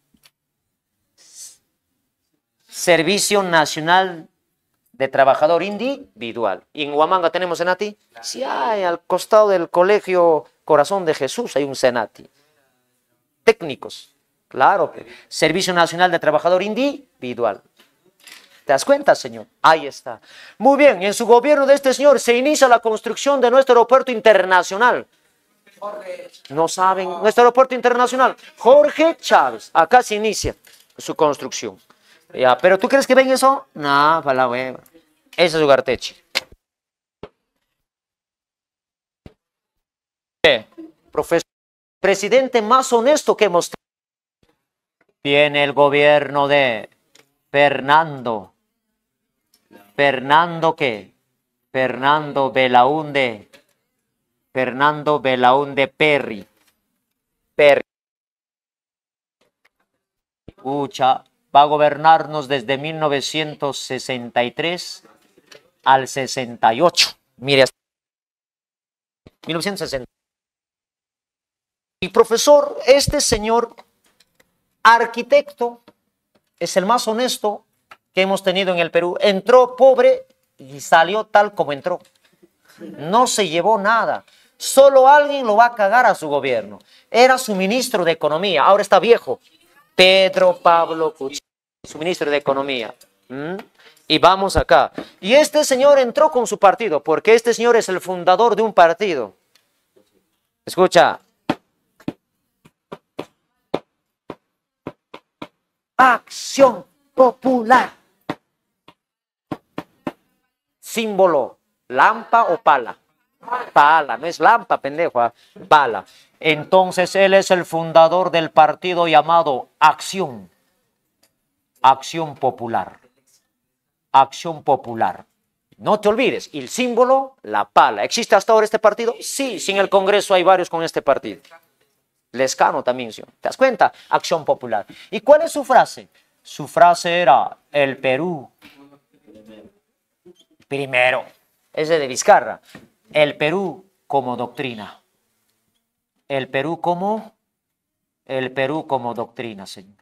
S1: Servicio Nacional de Trabajador Individual. ¿Y en Huamanga tenemos Senati? Sí, hay, al costado del Colegio Corazón de Jesús hay un Senati. Técnicos, claro. Servicio Nacional de Trabajador Individual. ¿Te das cuenta, señor? Ahí está. Muy bien, y en su gobierno de este señor se inicia la construcción de nuestro aeropuerto internacional. No saben, nuestro aeropuerto internacional. Jorge Chávez, acá se inicia su construcción. Ya, pero ¿tú crees que ven eso? No, para la hueva. Ese es Ugarteche. Profesor, presidente más honesto que hemos tenido. Viene el gobierno de Fernando Fernando ¿qué? Fernando Belaúnde. Fernando Belaúnde Perry. Perry. Escucha, va a gobernarnos desde 1963 al 68. Mire, 1960. Y profesor, este señor arquitecto es el más honesto que hemos tenido en el Perú. Entró pobre y salió tal como entró. No se llevó nada. Solo alguien lo va a cagar a su gobierno. Era su ministro de Economía, ahora está viejo. Pedro Pablo Kuczynski, su ministro de Economía. Y vamos acá. Y este señor entró con su partido, porque este señor es el fundador de un partido. Escucha. Acción Popular. Símbolo, lampa o pala. Pala, no es lampa, pendejo, pala. Entonces él es el fundador del partido llamado Acción. Acción Popular. Acción Popular. No te olvides, y el símbolo, la pala. ¿Existe hasta ahora este partido? Sí, sin el Congreso hay varios con este partido. Lescano también, ¿sí? ¿Te das cuenta? Acción Popular. ¿Y cuál es su frase? Su frase era, el Perú primero. Ese de Vizcarra. El Perú como doctrina. El Perú como doctrina, señor.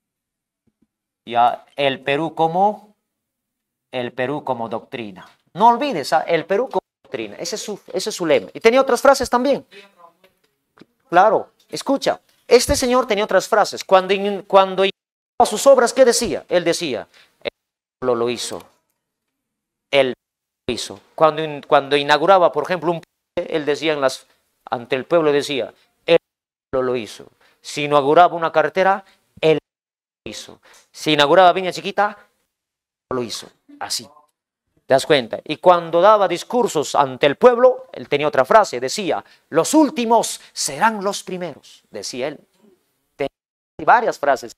S1: Ya, el Perú como doctrina. No olvides, el Perú como doctrina. Ese es su lema. Y tenía otras frases también. Claro, escucha. Este señor tenía otras frases. Cuando a sus obras, ¿qué decía? Él decía, el pueblo lo hizo. El pueblo lo hizo. Cuando inauguraba, por ejemplo, un puente, él decía ante el pueblo, decía, el pueblo lo hizo. Si inauguraba una carretera, él lo hizo. Si inauguraba Viña Chiquita, él lo hizo. Así. ¿Te das cuenta? Y cuando daba discursos ante el pueblo, él tenía otra frase, decía, los últimos serán los primeros, decía él. Tenía varias frases.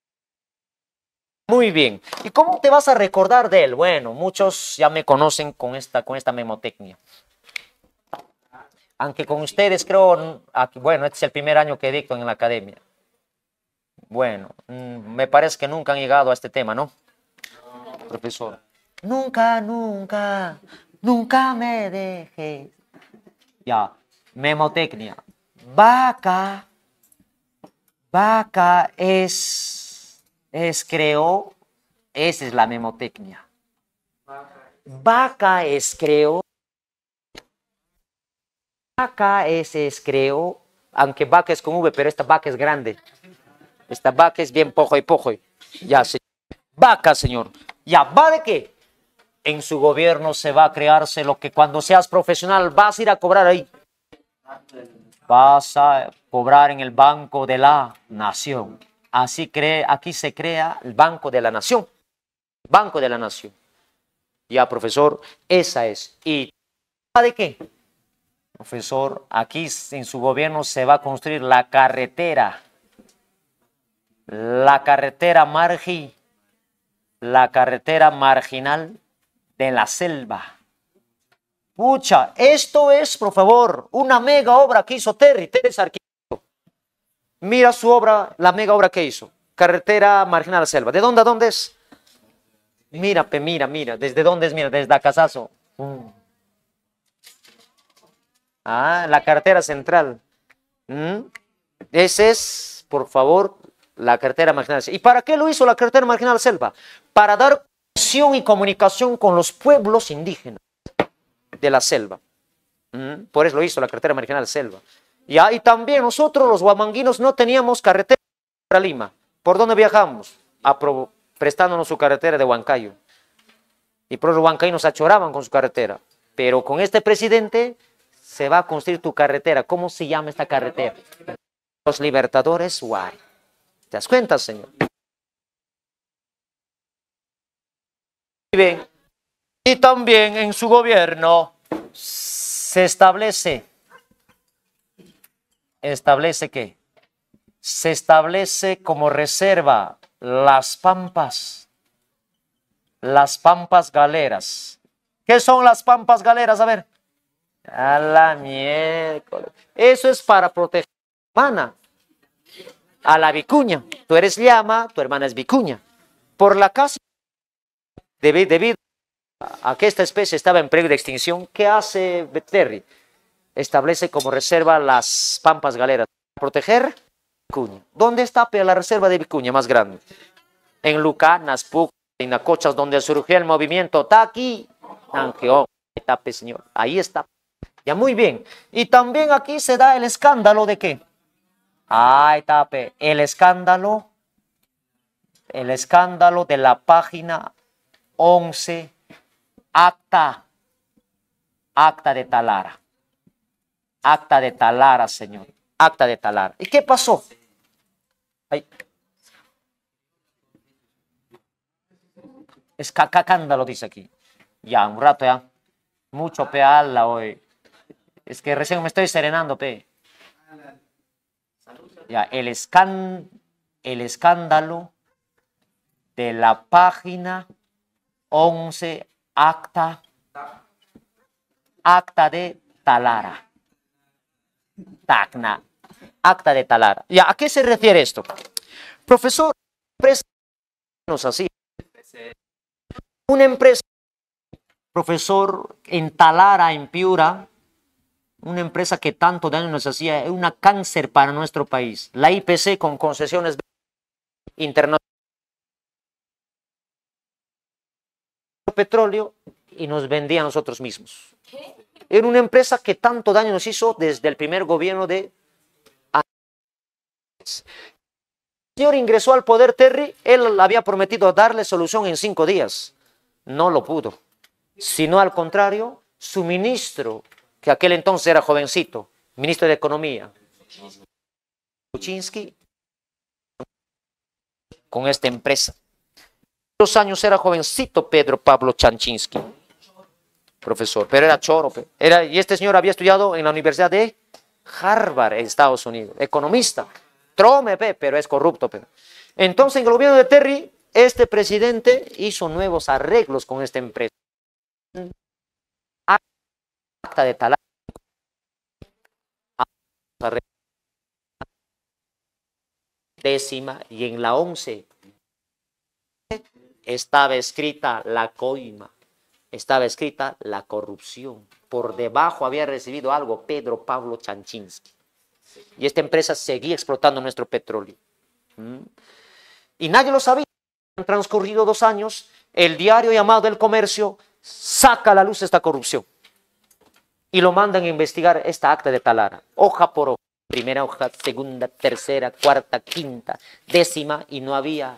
S1: Muy bien. ¿Y cómo te vas a recordar de él? Bueno, muchos ya me conocen con esta memotecnia. Aunque con ustedes creo, bueno, este es el primer año que dicto en la academia. Bueno, me parece que nunca han llegado a este tema, ¿no? Profesor. Nunca, nunca, nunca me dejes. Ya, memotecnia. Vaca creó, esa es la memotecnia. Vaca es creó. Vaca es creó, aunque vaca es con V, pero esta vaca es grande. Esta vaca es bien pojo y pojo. Ya, señor. Vaca, señor. Ya, ¿va de qué? En su gobierno se va a crearse lo que cuando seas profesional vas a ir a cobrar ahí. Vas a cobrar en el Banco de la Nación. Aquí se crea el Banco de la Nación. Banco de la Nación. Ya, profesor, esa es. ¿Y de qué? Profesor, aquí en su gobierno se va a construir la carretera marginal de la selva. Pucha, esto es, por favor, una mega obra que hizo Terry es arquitecto. Mira su obra, la mega obra que hizo. Carretera marginal de la selva. ¿De dónde a dónde es? Mira, mira. ¿Desde dónde es? Mira, desde Acasazo. La carretera central. Ese es, por favor, la carretera marginal. ¿Y para qué lo hizo la carretera marginal de la selva? Para dar conexión y comunicación con los pueblos indígenas de la selva. Por eso lo hizo la carretera marginal de la selva. ¿Ya? Y también nosotros, los huamanguinos, no teníamos carretera para Lima. ¿Por dónde viajamos? Prestándonos su carretera de Huancayo. Y por los huancaínos achoraban con su carretera. Pero con este presidente se va a construir tu carretera. ¿Cómo se llama esta carretera? Los Libertadores Huari. ¿Te das cuenta, señor? Y también en su gobierno se establece ¿qué? Se establece como reserva las pampas Las pampas galeras. ¿Qué son las pampas galeras? A ver. A la miércoles. Eso es para proteger a la hermana, a la vicuña. Tú eres llama, tu hermana es vicuña. Por la casa, debido a que esta especie estaba en peligro de extinción, ¿qué hace Terry? Establece como reserva las pampas galeras para proteger vicuña. ¿Dónde está la reserva de vicuña más grande? En Lucanas, Puc, en Nacochas, donde surgió el movimiento. Está aquí. Angeón, está, señor. Ahí está. Ya, muy bien. Y también aquí se da el escándalo de qué. Ahí está, el escándalo de la página 11, acta de Talara. Acta de Talara, señor. Acta de Talara. ¿Y qué pasó? Ay. Escándalo dice aquí. Ya, un rato ya. Mucho peala hoy. Es que recién me estoy serenando, pe. Ya, el escándalo de la página 11, acta de Talara. Tacna. Acta de Talara. Ya, ¿a qué se refiere esto? Profesor, una empresa, profesor, en Talara, en Piura, una empresa que tanto daño nos hacía, es una cáncer para nuestro país. La IPC con concesiones internacionales de petróleo y nos vendía a nosotros mismos. Era una empresa que tanto daño nos hizo desde el primer gobierno de... El señor ingresó al poder, Terry, él había prometido darle solución en 5 días. No lo pudo. Sino al contrario, su ministro, que aquel entonces era jovencito, ministro de Economía, Kuczynski, con esta empresa. 2 años era jovencito Pedro Pablo Chanchinsky, profesor, pero era choro. Y este señor había estudiado en la Universidad de Harvard, en Estados Unidos, economista. Trome, pero es corrupto. Entonces, en el gobierno de Terry, este presidente hizo nuevos arreglos con esta empresa. Acta de Talara. Décima, y en la 11 estaba escrita la coima, estaba escrita la corrupción. Por debajo había recibido algo Pedro Pablo Chanchinsky. Y esta empresa seguía explotando nuestro petróleo. Y nadie lo sabía. Han transcurrido 2 años, el diario llamado El Comercio saca a la luz esta corrupción. Y lo mandan a investigar esta acta de Talara, hoja por hoja. Primera hoja, segunda, tercera, cuarta, quinta, décima, y no había,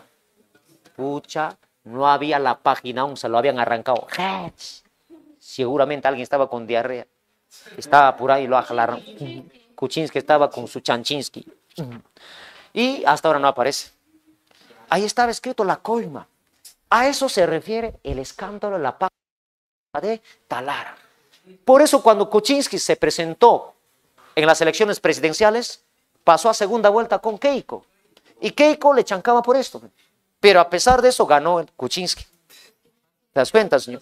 S1: no había la página 11, lo habían arrancado. Seguramente alguien estaba con diarrea, estaba por ahí, lo jalaron. Kuczynski estaba con su Chanchinsky. Y hasta ahora no aparece. Ahí estaba escrito la coima. A eso se refiere el escándalo de la página de Talara. Por eso cuando Kuczynski se presentó en las elecciones presidenciales, pasó a segunda vuelta con Keiko. Y Keiko le chancaba por esto. Pero a pesar de eso ganó el Kuczynski. ¿Te das cuenta, señor?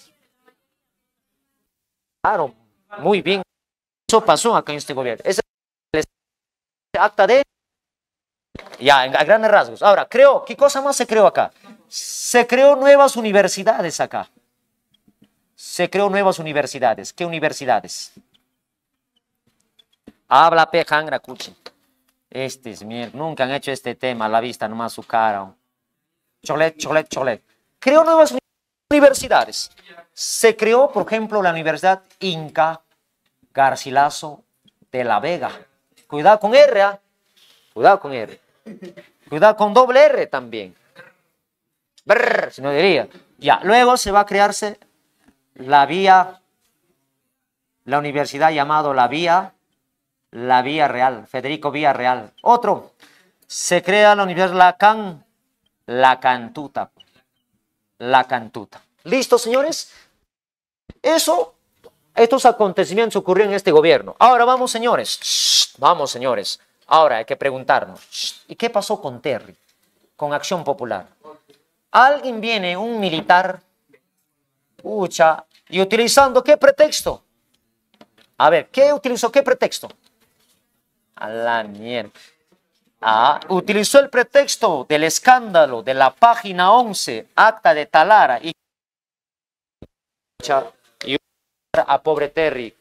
S1: Claro, muy bien. Eso pasó acá en este gobierno. Esa es la acta de... Ya, a grandes rasgos. Ahora, ¿qué cosa más se creó acá? Se creó nuevas universidades acá. Se creó nuevas universidades. ¿Qué universidades? Habla Pejangra Cuchi. Nunca han hecho este tema a la vista, nomás su cara. Cholet. Creó nuevas universidades. Se creó, por ejemplo, la Universidad Inca Garcilaso de la Vega. Cuidado con R, ¿ah? Cuidado con R. Cuidado con doble R también. Brr, si no diría. Ya, luego se va a crearse la universidad llamado la Vía Real, Federico Vía Real. Otro, se crea la Universidad La Cantuta. ¿Listo, señores? Estos acontecimientos ocurrieron en este gobierno. Ahora vamos, señores. Vamos, señores. Ahora hay que preguntarnos, ¿y qué pasó con Terry? Con Acción Popular. Alguien viene, un militar, Pucha, ¿y utilizando qué pretexto? A ver, ¿qué utilizó? ¿Qué pretexto? A la mierda. Utilizó el pretexto del escándalo de la página 11, acta de Talara, y a pobre Terry.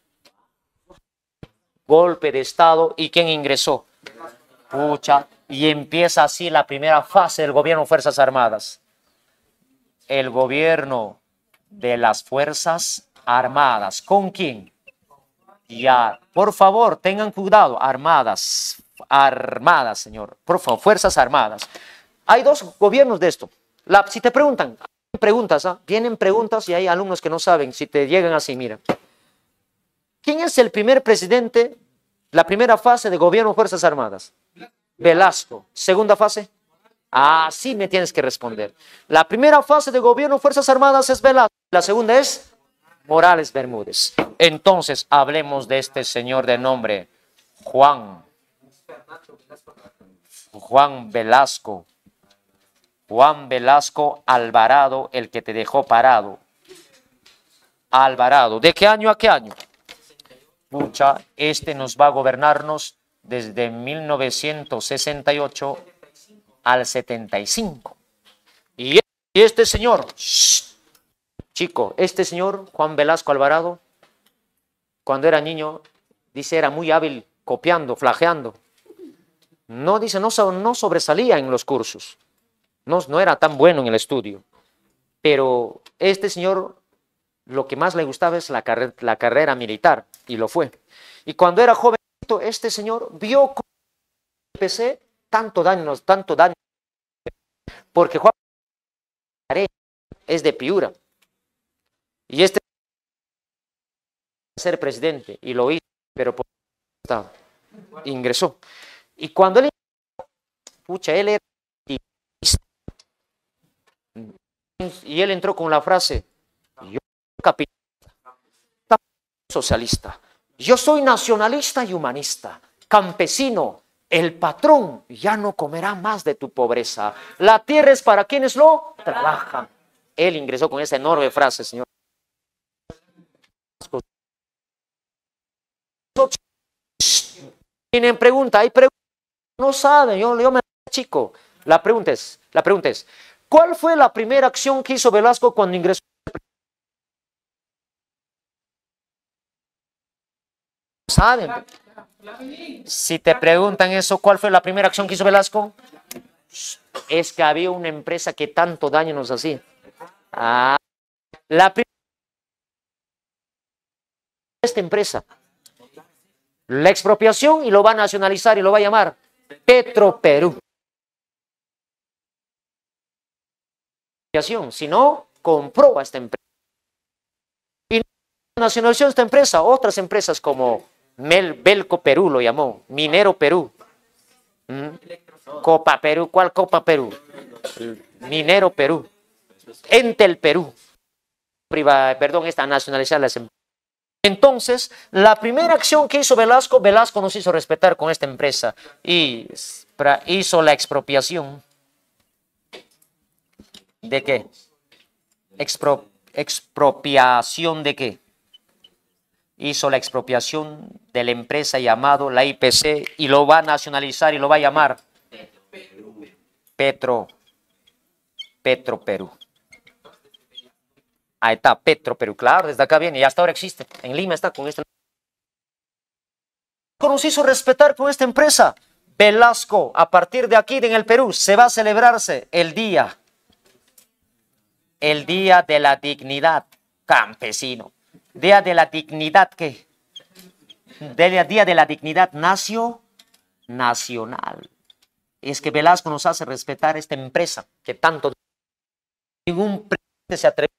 S1: Golpe de Estado, ¿y quién ingresó? Pucha, y empieza así la primera fase del gobierno de Fuerzas Armadas. El gobierno de las Fuerzas Armadas. ¿Con quién? Ya, por favor, tengan cuidado. Armadas, armadas, señor. Por favor, Fuerzas Armadas. Hay dos gobiernos de esto. Si te preguntan, vienen preguntas y hay alumnos que no saben. Si te llegan así, mira. ¿Quién es el primer presidente, la primera fase de gobierno de Fuerzas Armadas? Velasco. ¿Segunda fase? Sí me tienes que responder. La primera fase de gobierno de Fuerzas Armadas es Velasco. La segunda es Morales Bermúdez. Entonces, hablemos de este señor de nombre Juan Velasco. Juan Velasco Alvarado, el que te dejó parado. Alvarado. ¿De qué año a qué año? Pucha, este nos va a gobernarnos desde 1968 al 75. Y este señor, chico, este señor, Juan Velasco Alvarado, cuando era niño, dice, era muy hábil copiando, flageando. No, dice, no sobresalía en los cursos. No era tan bueno en el estudio. Pero este señor, lo que más le gustaba es la carrera militar, y lo fue. Y cuando era joven, este señor vio cómo empecé tanto daño, porque Juan es de Piura. Y este ser presidente, y lo hizo, pero por ingresó. Y cuando él era y él entró con la frase, yo soy capitalista, socialista, yo soy nacionalista y humanista, campesino, el patrón ya no comerá más de tu pobreza, la tierra es para quienes lo trabajan. Él ingresó con esa enorme frase, señor. Tienen pregunta, hay preguntas, no saben, yo me chico. La pregunta es, ¿cuál fue la primera acción que hizo Velasco cuando ingresó? ¿Saben? Si te preguntan eso, ¿cuál fue la primera acción que hizo Velasco? Es que había una empresa que tanto daño nos hacía. La primera esta empresa, la expropiación, y lo va a nacionalizar y lo va a llamar Petroperú. Si no, compró a esta empresa. Y nacionalizó esta empresa, otras empresas como Belco Perú lo llamó, Minero Perú. Copa Perú, ¿cuál Copa Perú? Minero Perú. Entel Perú. Esta nacionalizar las empresas. Entonces, la primera acción que hizo Velasco nos hizo respetar con esta empresa y hizo la expropiación. ¿De qué? ¿Expropiación de qué? Hizo la expropiación de la empresa llamado la IPC y lo va a nacionalizar y lo va a llamar Petro Perú. Ahí está, Petro Perú, claro, desde acá viene y hasta ahora existe. En Lima está con esta. Nos hizo respetar con esta empresa. Velasco, a partir de aquí en el Perú, se va a celebrarse el día de la dignidad, campesino. Día de la dignidad, ¿qué? Día de la dignidad nacional. Es que Velasco nos hace respetar esta empresa que tanto ningún presidente se atreve.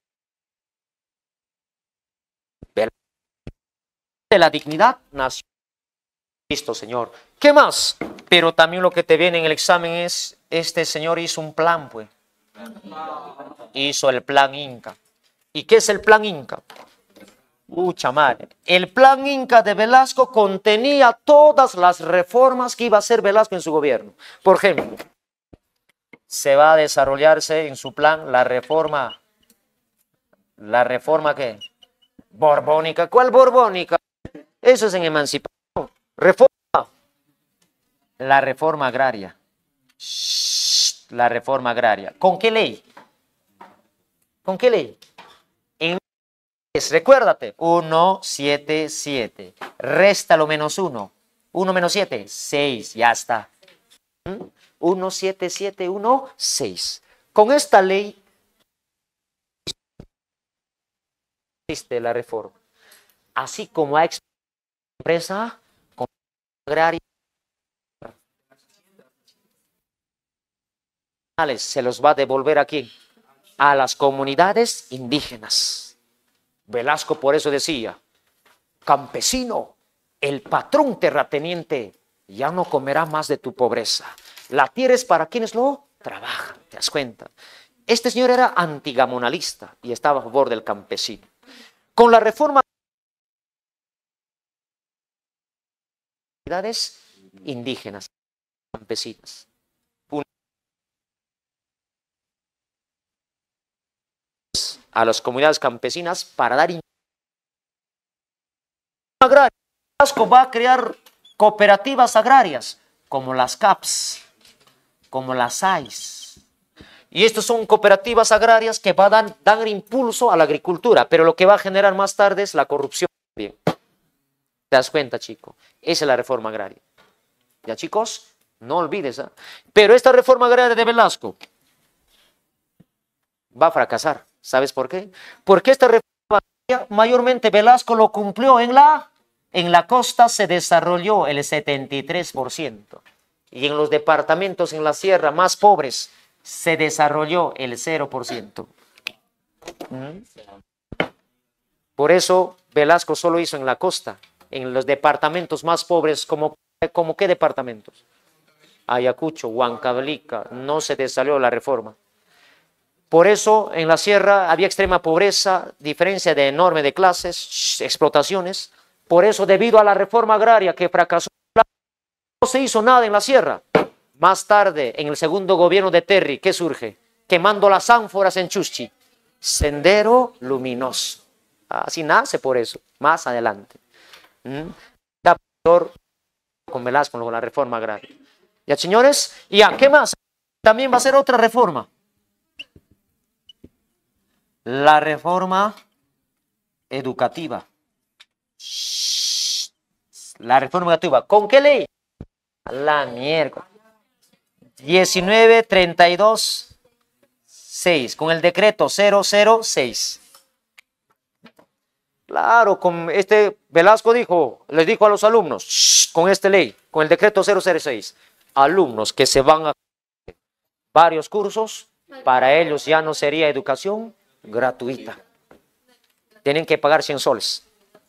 S1: De la dignidad nacional. Listo, señor. ¿Qué más? Pero también lo que te viene en el examen es, este señor hizo un plan, pues. Hizo el plan Inca. ¿Y qué es el plan Inca? Mucha madre. El plan Inca de Velasco contenía todas las reformas que iba a hacer Velasco en su gobierno. Por ejemplo, se va a desarrollarse en su plan la reforma La reforma ¿qué? Borbónica. ¿Cuál borbónica? Eso es en emancipación. Reforma. La reforma agraria. Shh, la reforma agraria. ¿Con qué ley? ¿Con qué ley? En recuérdate, 177. Réstalo menos 1. 1 menos 7, 6, ya está. 17716. Con esta ley existe la reforma. Así como ha empresa agraria, se los va a devolver aquí a las comunidades indígenas. Velasco por eso decía, campesino, el patrón terrateniente ya no comerá más de tu pobreza. La tierra es para quienes lo trabajan, ¿te das cuenta? Este señor era antigamonalista y estaba a favor del campesino. Con la reforma de comunidades indígenas, campesinas, a las comunidades campesinas para dar agraria. Velasco va a crear cooperativas agrarias como las CAPS, como las AIS. Y estas son cooperativas agrarias que van a dar impulso a la agricultura, pero lo que va a generar más tarde es la corrupción también. ¿Te das cuenta, chico? Esa es la reforma agraria. ¿Ya, chicos? No olvides. Pero esta reforma agraria de Velasco va a fracasar. ¿Sabes por qué? Porque esta reforma agraria mayormente Velasco lo cumplió en la costa, se desarrolló el 73%. Y en los departamentos en la sierra más pobres se desarrolló el 0%. Por eso Velasco solo hizo en la costa, en los departamentos más pobres, como ¿qué departamentos? Ayacucho, Huancavelica, no se desarrolló la reforma. Por eso en la sierra había extrema pobreza, diferencia de enorme de clases, explotaciones. Por eso, debido a la reforma agraria que fracasó, no se hizo nada en la sierra. Más tarde, en el segundo gobierno de Terry, ¿qué surge? Quemando las ánforas en Chuschi. Sendero luminoso. Así nace por eso, más adelante. Con Velasco, con la reforma agraria. ¿Ya, señores? ¿Ya qué más? También va a ser otra reforma. La reforma educativa. La reforma educativa. ¿Con qué ley? La miércoles. 1932-6. Con el decreto 006. Claro, con este Velasco les dijo a los alumnos, con esta ley, con el decreto 006, alumnos que se van a varios cursos, para ellos ya no sería educación gratuita. Tienen que pagar 100 soles.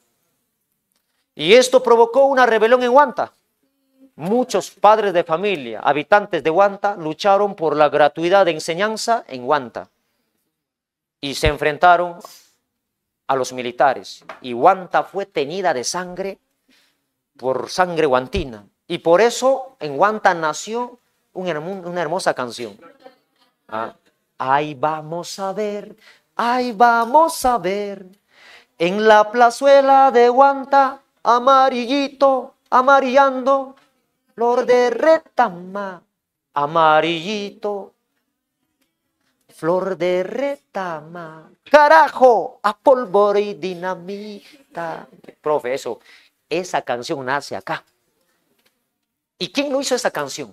S1: Y esto provocó una rebelión en Huanta. Muchos padres de familia, habitantes de Huanta, lucharon por la gratuidad de enseñanza en Huanta. Y se enfrentaron a los militares. Y Huanta fue teñida de sangre por sangre huantina. Y por eso en Huanta nació una hermosa canción. Ahí vamos a ver, ahí vamos a ver, en la plazuela de Huanta, amarillito, amarillando, flor de retama, amarillito, flor de retama, carajo, a pólvora y dinamita. Profe, esa canción nace acá. ¿Y quién no hizo esa canción?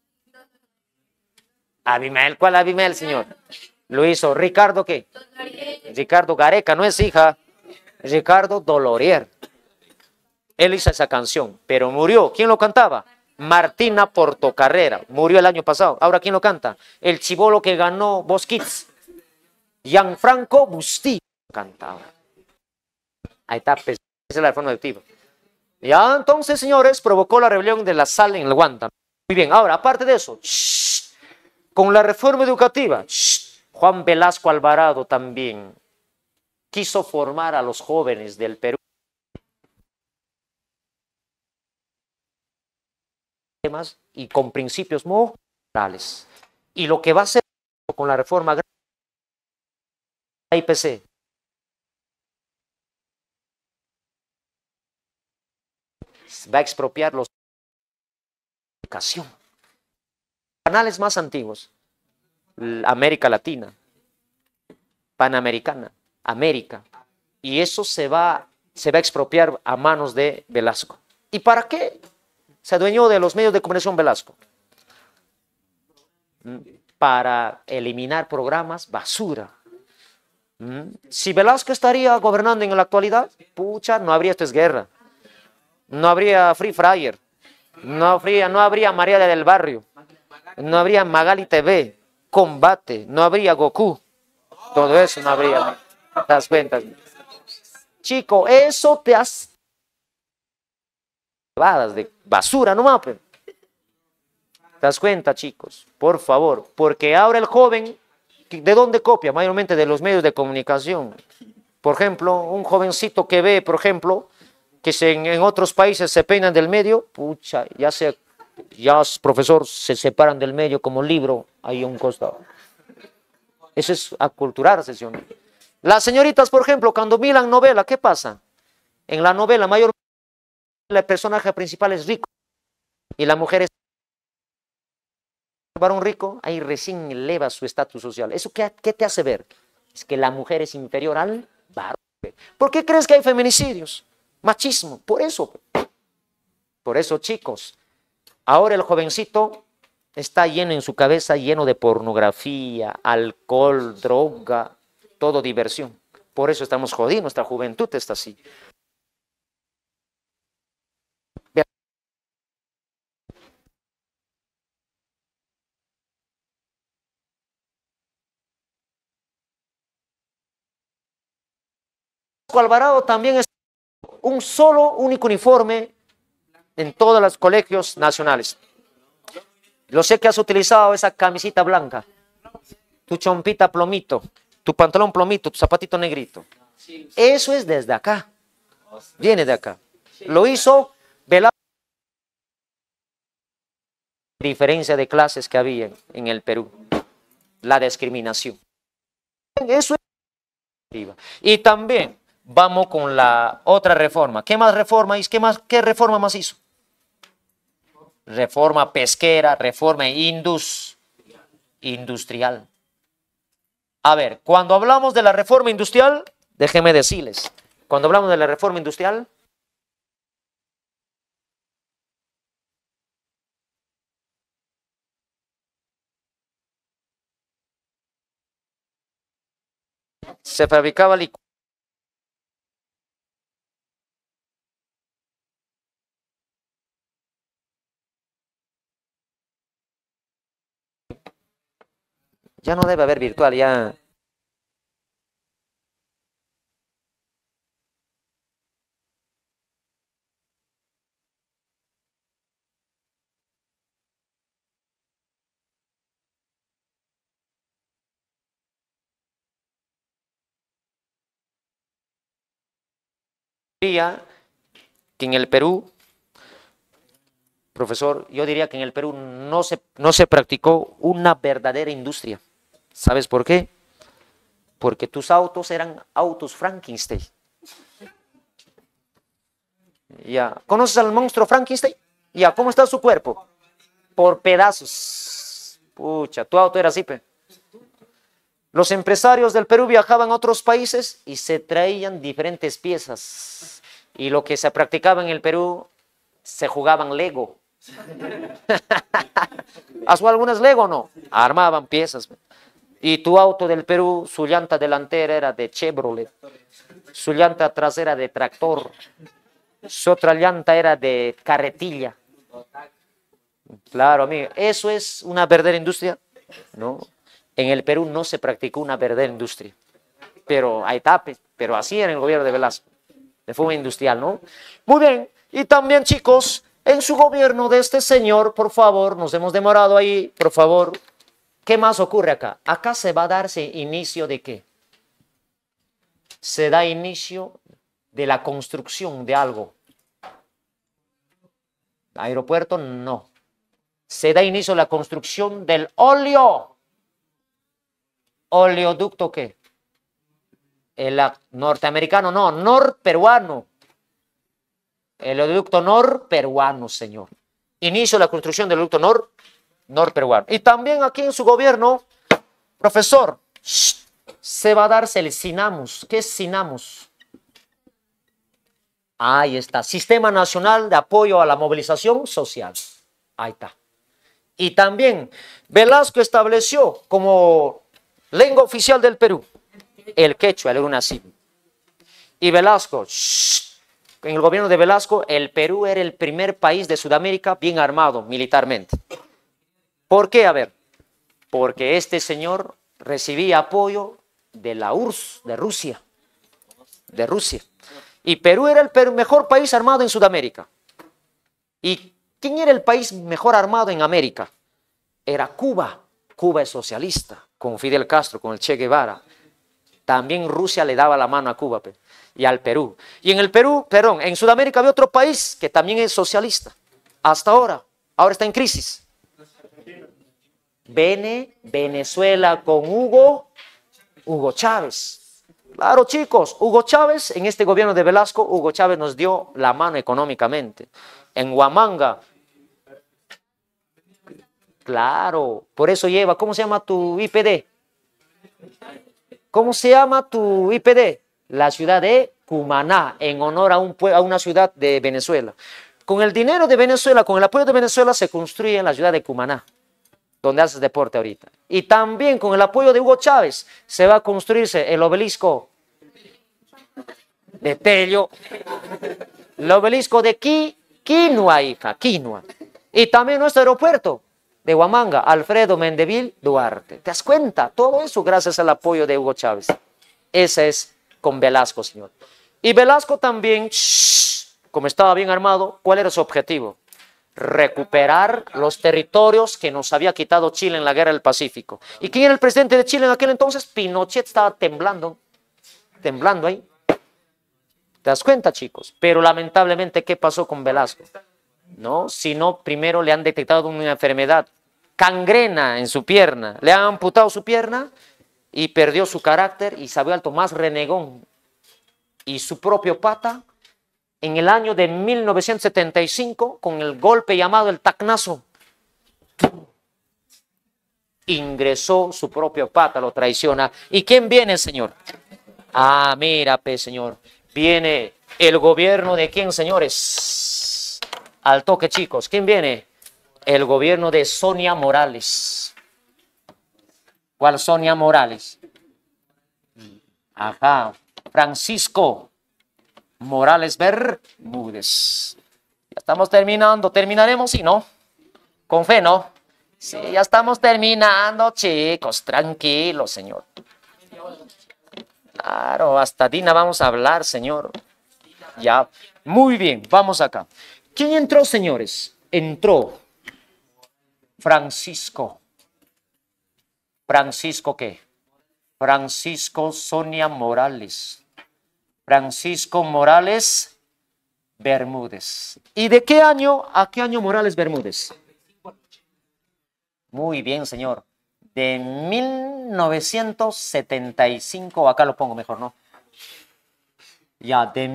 S1: Abimel, ¿cuál Abimel, señor? Lo hizo Ricardo, ¿qué? Ricardo Gareca, no es hija. Ricardo Dolorier. Él hizo esa canción, pero murió. ¿Quién lo cantaba? Martina Portocarrera. Murió el año pasado. Ahora, ¿quién lo canta? El chibolo que ganó Bosquitz. Gianfranco Busti cantaba. Ahí está, esa es la reforma educativa. Ya, entonces, señores, provocó la rebelión de la sal en el Huanta. Muy bien, ahora, aparte de eso, con la reforma educativa, Juan Velasco Alvarado también quiso formar a los jóvenes del Perú y con principios morales. Y lo que va a hacer con la reforma agraria, la IPC, va a expropiar los comunicación. Canales más antiguos, América Latina, Panamericana, América, y eso se va a expropiar a manos de Velasco. ¿Y para qué se adueñó de los medios de comunicación Velasco? Para eliminar programas basura. Si Velasco estaría gobernando en la actualidad, pucha, no habría Esto es Guerra, no habría Free Fryer, no habría María del Barrio, no habría Magali TV, Combate, no habría Goku, todo eso no habría. ¿Te das cuenta? Chico, eso te hace de basura nomás. ¿Te das cuenta, chicos? Por favor, porque ahora el joven, ¿de dónde copia? Mayormente de los medios de comunicación. Por ejemplo, un jovencito que ve, por ejemplo, que en otros países se peinan del medio, pucha, ya profesor, se separan del medio como libro ahí a un costado. Eso es aculturarse, ¿sí o no? Las señoritas, por ejemplo, cuando miran novela, ¿qué pasa? En la novela, mayormente el personaje principal es rico y la mujer es varón rico, ahí recién eleva su estatus social. ¿Eso qué te hace ver? Es que la mujer es inferior al varón. ¿Por qué crees que hay feminicidios? Machismo, por eso. Por eso, chicos, ahora el jovencito está lleno en su cabeza, lleno de pornografía, alcohol, droga, todo diversión. Por eso estamos jodidos, nuestra juventud está así. Alvarado también es un solo, único uniforme en todos los colegios nacionales. Lo sé que has utilizado esa camisita blanca, tu chompita plomito, tu pantalón plomito, tu zapatito negrito. Eso es desde acá, viene de acá. Lo hizo Velasco. Diferencia de clases que había en el Perú, la discriminación. Eso es. Y también vamos con la otra reforma. ¿Qué más reforma hizo? ¿Qué reforma más hizo? Reforma pesquera, reforma industrial. A ver, cuando hablamos de la reforma industrial, déjenme decirles, cuando hablamos de la reforma industrial, se fabricaba licor. Ya no debe haber virtual, ya. Que en el Perú, profesor, yo diría que en el Perú no se practicó una verdadera industria. ¿Sabes por qué? Porque tus autos eran autos Frankenstein. Ya, ¿conoces al monstruo Frankenstein? Ya, ¿cómo está su cuerpo? Por pedazos. Pucha, tu auto era así, pe. Los empresarios del Perú viajaban a otros países y se traían diferentes piezas. Y lo que se practicaba en el Perú, se jugaban Lego. ¿Has jugado algunas Lego o no? Armaban piezas. Y tu auto del Perú, su llanta delantera era de Chevrolet, su llanta trasera de tractor, su otra llanta era de carretilla. Claro, amigo, ¿eso es una verdadera industria? No, en el Perú no se practicó una verdadera industria, pero hay tapes, pero así era el gobierno de Velasco, de forma industrial, ¿no? Muy bien, y también, chicos, en su gobierno de este señor, por favor, nos hemos demorado ahí, por favor. ¿Qué más ocurre acá? Acá se va a darse inicio de ¿qué? Se da inicio de la construcción de algo. Aeropuerto, no. Se da inicio a la construcción del oleoducto, ¿qué? El norteamericano, no, norperuano. El oleoducto norperuano, señor. Inicio de la construcción del oleoducto norperuano. Y también aquí en su gobierno, profesor, se va a darse el SINAMUS. ¿Qué es SINAMUS? Ahí está, Sistema Nacional de Apoyo a la Movilización Social. Ahí está. Y también Velasco estableció como lengua oficial del Perú el quechua, el Urunacim. Y Velasco, en el gobierno de Velasco, el Perú era el primer país de Sudamérica bien armado militarmente. ¿Por qué? A ver, porque este señor recibía apoyo de la URSS, de Rusia. Y Perú era el mejor país armado en Sudamérica. ¿Y quién era el país mejor armado en América? Era Cuba. Cuba es socialista, con Fidel Castro, con el Che Guevara. También Rusia le daba la mano a Cuba y al Perú. Y en el Perú, perdón, en Sudamérica había otro país que también es socialista. Hasta ahora está en crisis. Venezuela con Hugo Chávez. Claro, chicos, Hugo Chávez, en este gobierno de Velasco, Hugo Chávez nos dio la mano económicamente. En Huamanga, claro, por eso lleva, ¿cómo se llama tu IPD? ¿Cómo se llama tu IPD? La ciudad de Cumaná, en honor a una ciudad de Venezuela. Con el dinero de Venezuela, con el apoyo de Venezuela, se construye en la ciudad de Cumaná, donde haces deporte ahorita. Y también con el apoyo de Hugo Chávez se va a construirse el obelisco de Tello, el obelisco de Quinua, hija, Quinua. Y también nuestro aeropuerto de Huamanga, Alfredo Mendevil Duarte. ¿Te das cuenta? Todo eso gracias al apoyo de Hugo Chávez. Ese es con Velasco, señor. Y Velasco también, como estaba bien armado, ¿cuál era su objetivo? Recuperar los territorios que nos había quitado Chile en la Guerra del Pacífico. ¿Y quién era el presidente de Chile en aquel entonces? Pinochet. Estaba temblando ahí. ¿Te das cuenta, chicos? Pero lamentablemente, ¿qué pasó con Velasco? No, sino primero le han detectado una enfermedad, gangrena en su pierna, le han amputado su pierna y perdió su carácter y se ha vuelto más renegón. Y su propio pata, en el año de 1975, con el golpe llamado el tacnazo, ingresó su propio pata, lo traiciona. ¿Y quién viene, señor? Ah, mira, señor, viene el gobierno de quién, señores. Al toque, chicos, ¿quién viene? El gobierno de Sonia Morales. ¿Cuál Sonia Morales? Ajá, Francisco Morales Bermúdez. Ya estamos terminando, terminaremos, ¿sí, no? Con fe, ¿no? Sí, ya estamos terminando, chicos, tranquilos, señor. Claro, hasta Dina vamos a hablar, señor. Ya, muy bien, vamos acá. ¿Quién entró, señores? Entró Francisco. ¿Francisco qué? Francisco Sonia Morales. Francisco Morales Bermúdez. ¿Y de qué año a qué año Morales Bermúdez? Muy bien, señor. De 1975, acá lo pongo mejor, ¿no? Ya, de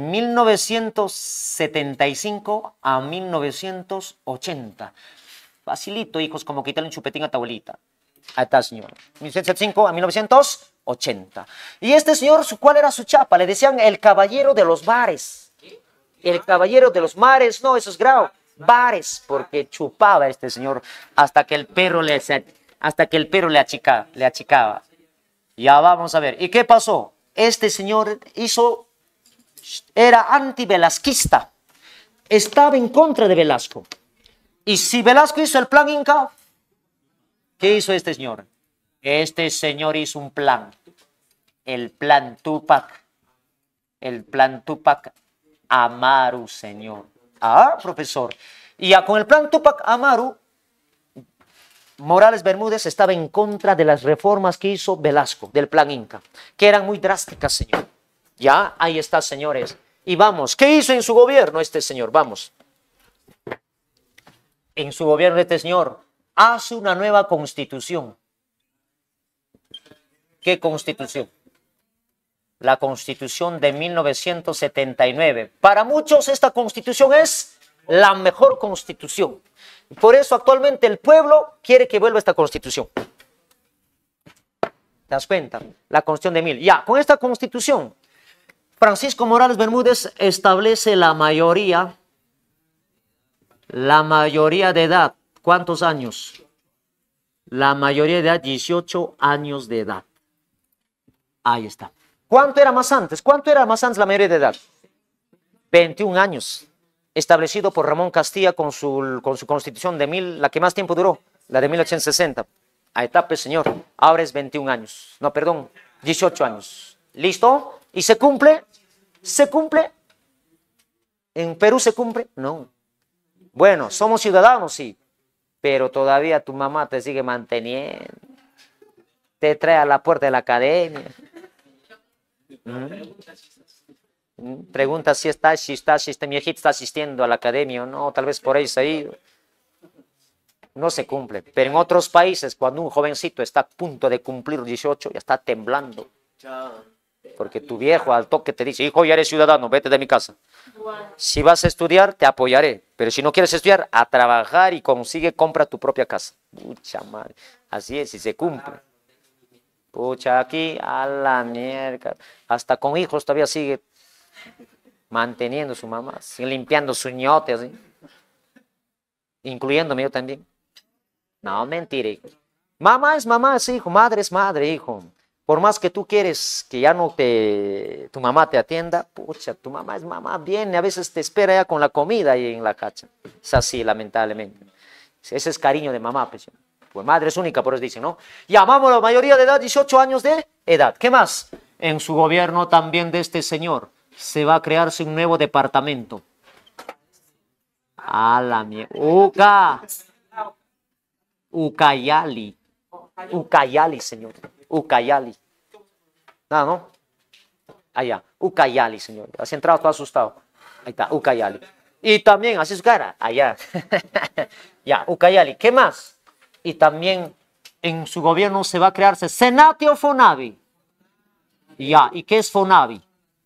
S1: 1975 a 1980. Facilito, hijos, como quitarle un chupetín a tu abuelita. Ahí está, señor. 1975 a 1980. Y este señor, ¿cuál era su chapa? Le decían el caballero de los bares. El caballero de los mares, no, eso es grave. Bares, porque chupaba este señor hasta que el perro le achicaba. Ya vamos a ver. ¿Y qué pasó? Este señor era anti-velasquista. Estaba en contra de Velasco. Y si Velasco hizo el plan Inca, ¿qué hizo este señor? Este señor hizo un plan. El plan Tupac. El plan Tupac Amaru, señor. Ah, profesor. Y ya con el plan Tupac Amaru, Morales Bermúdez estaba en contra de las reformas que hizo Velasco, del plan Inca, que eran muy drásticas, señor. Ya, ahí está, señores. Y vamos, ¿qué hizo en su gobierno este señor? Vamos. En su gobierno este señor hace una nueva constitución. ¿Qué constitución? la Constitución de 1979. Para muchos esta Constitución es la mejor Constitución. Por eso actualmente el pueblo quiere que vuelva esta Constitución. ¿Te das cuenta? La Constitución de 1000. Ya, con esta Constitución, Francisco Morales Bermúdez establece la mayoría de edad. ¿Cuántos años? La mayoría de edad, 18 años de edad. Ahí está. ¿Cuánto era más antes? ¿Cuánto era más antes la mayoría de edad? 21 años. Establecido por Ramón Castilla con su Constitución de 1000, la que más tiempo duró, la de 1860. Ahí está, pues, señor. Ahora es 21 años. No, perdón, 18 años. ¿Listo? ¿Y se cumple? ¿Se cumple? ¿En Perú se cumple? No. Bueno, somos ciudadanos, sí, pero todavía tu mamá te sigue manteniendo. Te trae a la puerta de la academia. Pregunta si mi hijita está asistiendo a la academia o no, tal vez por ahí se ha ido. No se cumple, pero en otros países, cuando un jovencito está a punto de cumplir 18, ya está temblando. Porque tu viejo al toque te dice, hijo, ya eres ciudadano, vete de mi casa. Si vas a estudiar, te apoyaré, pero si no quieres estudiar, a trabajar y compra tu propia casa. Pucha madre, así es, si se cumple. Pucha, aquí, a la mierda, hasta con hijos todavía sigue manteniendo su mamá, sigue limpiando su ñote, así. Incluyéndome yo también. No, mentira, hijo. Mamá es hijo, madre es madre, hijo. Por más que tú quieres que ya no tu mamá te atienda, pucha, tu mamá es mamá, viene, a veces te espera ya con la comida ahí en la cacha. Es así, lamentablemente. Ese es cariño de mamá, pues. Pues madre es única, por eso dicen, ¿no? Llamamos a la mayoría de edad, 18 años de edad. ¿Qué más? En su gobierno también de este señor se va a crearse un nuevo departamento. A la mierda. Ucayali. Ucayali, señor. Ucayali. Nada, ¿no? Allá. Ucayali, señor. Has entrado todo asustado. Ahí está, Ucayali. Y también, así su cara. Allá. Ya, Ucayali. ¿Qué más? Y también en su gobierno se va a crearse Senati o Fonavi. Ya, ¿y qué es Fonavi?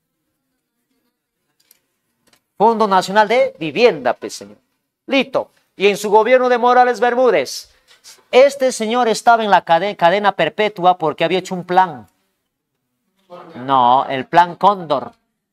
S1: Fondo Nacional de Vivienda, pues, señor. Listo. Y en su gobierno de Morales Bermúdez, este señor estaba en la cadena perpetua porque había hecho un plan. No, el plan Cóndor.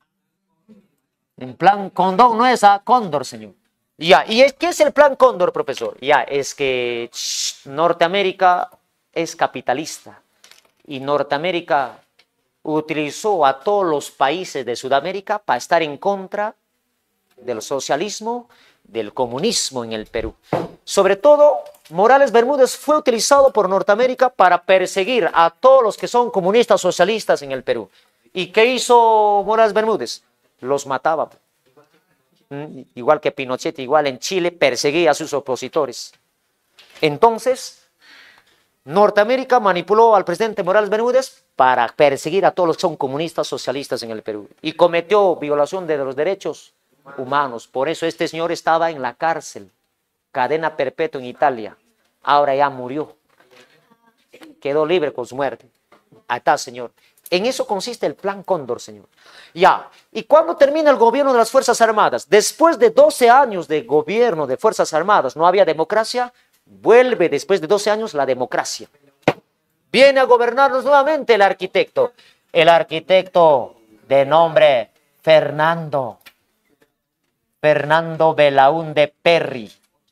S1: El plan Cóndor no es a Cóndor, señor. Ya, ¿y qué es el plan Cóndor, profesor? Ya, es que Norteamérica es capitalista y Norteamérica utilizó a todos los países de Sudamérica para estar en contra del socialismo, del comunismo en el Perú. Sobre todo, Morales Bermúdez fue utilizado por Norteamérica para perseguir a todos los que son comunistas socialistas en el Perú. ¿Y qué hizo Morales Bermúdez? Los mataba. Igual que Pinochet, igual en Chile, perseguía a sus opositores. Entonces, Norteamérica manipuló al presidente Morales Bermúdez para perseguir a todos los que son comunistas socialistas en el Perú. Y cometió violación de los derechos humanos. Por eso este señor estaba en la cárcel, cadena perpetua en Italia. Ahora ya murió. Quedó libre con su muerte. Ahí está, señor. En eso consiste el plan Cóndor, señor. Ya. ¿Y cuándo termina el gobierno de las Fuerzas Armadas? Después de 12 años de gobierno de Fuerzas Armadas, no había democracia. Vuelve después de 12 años la democracia. Viene a gobernarnos nuevamente el arquitecto. El arquitecto de nombre Fernando Belaúnde Perry.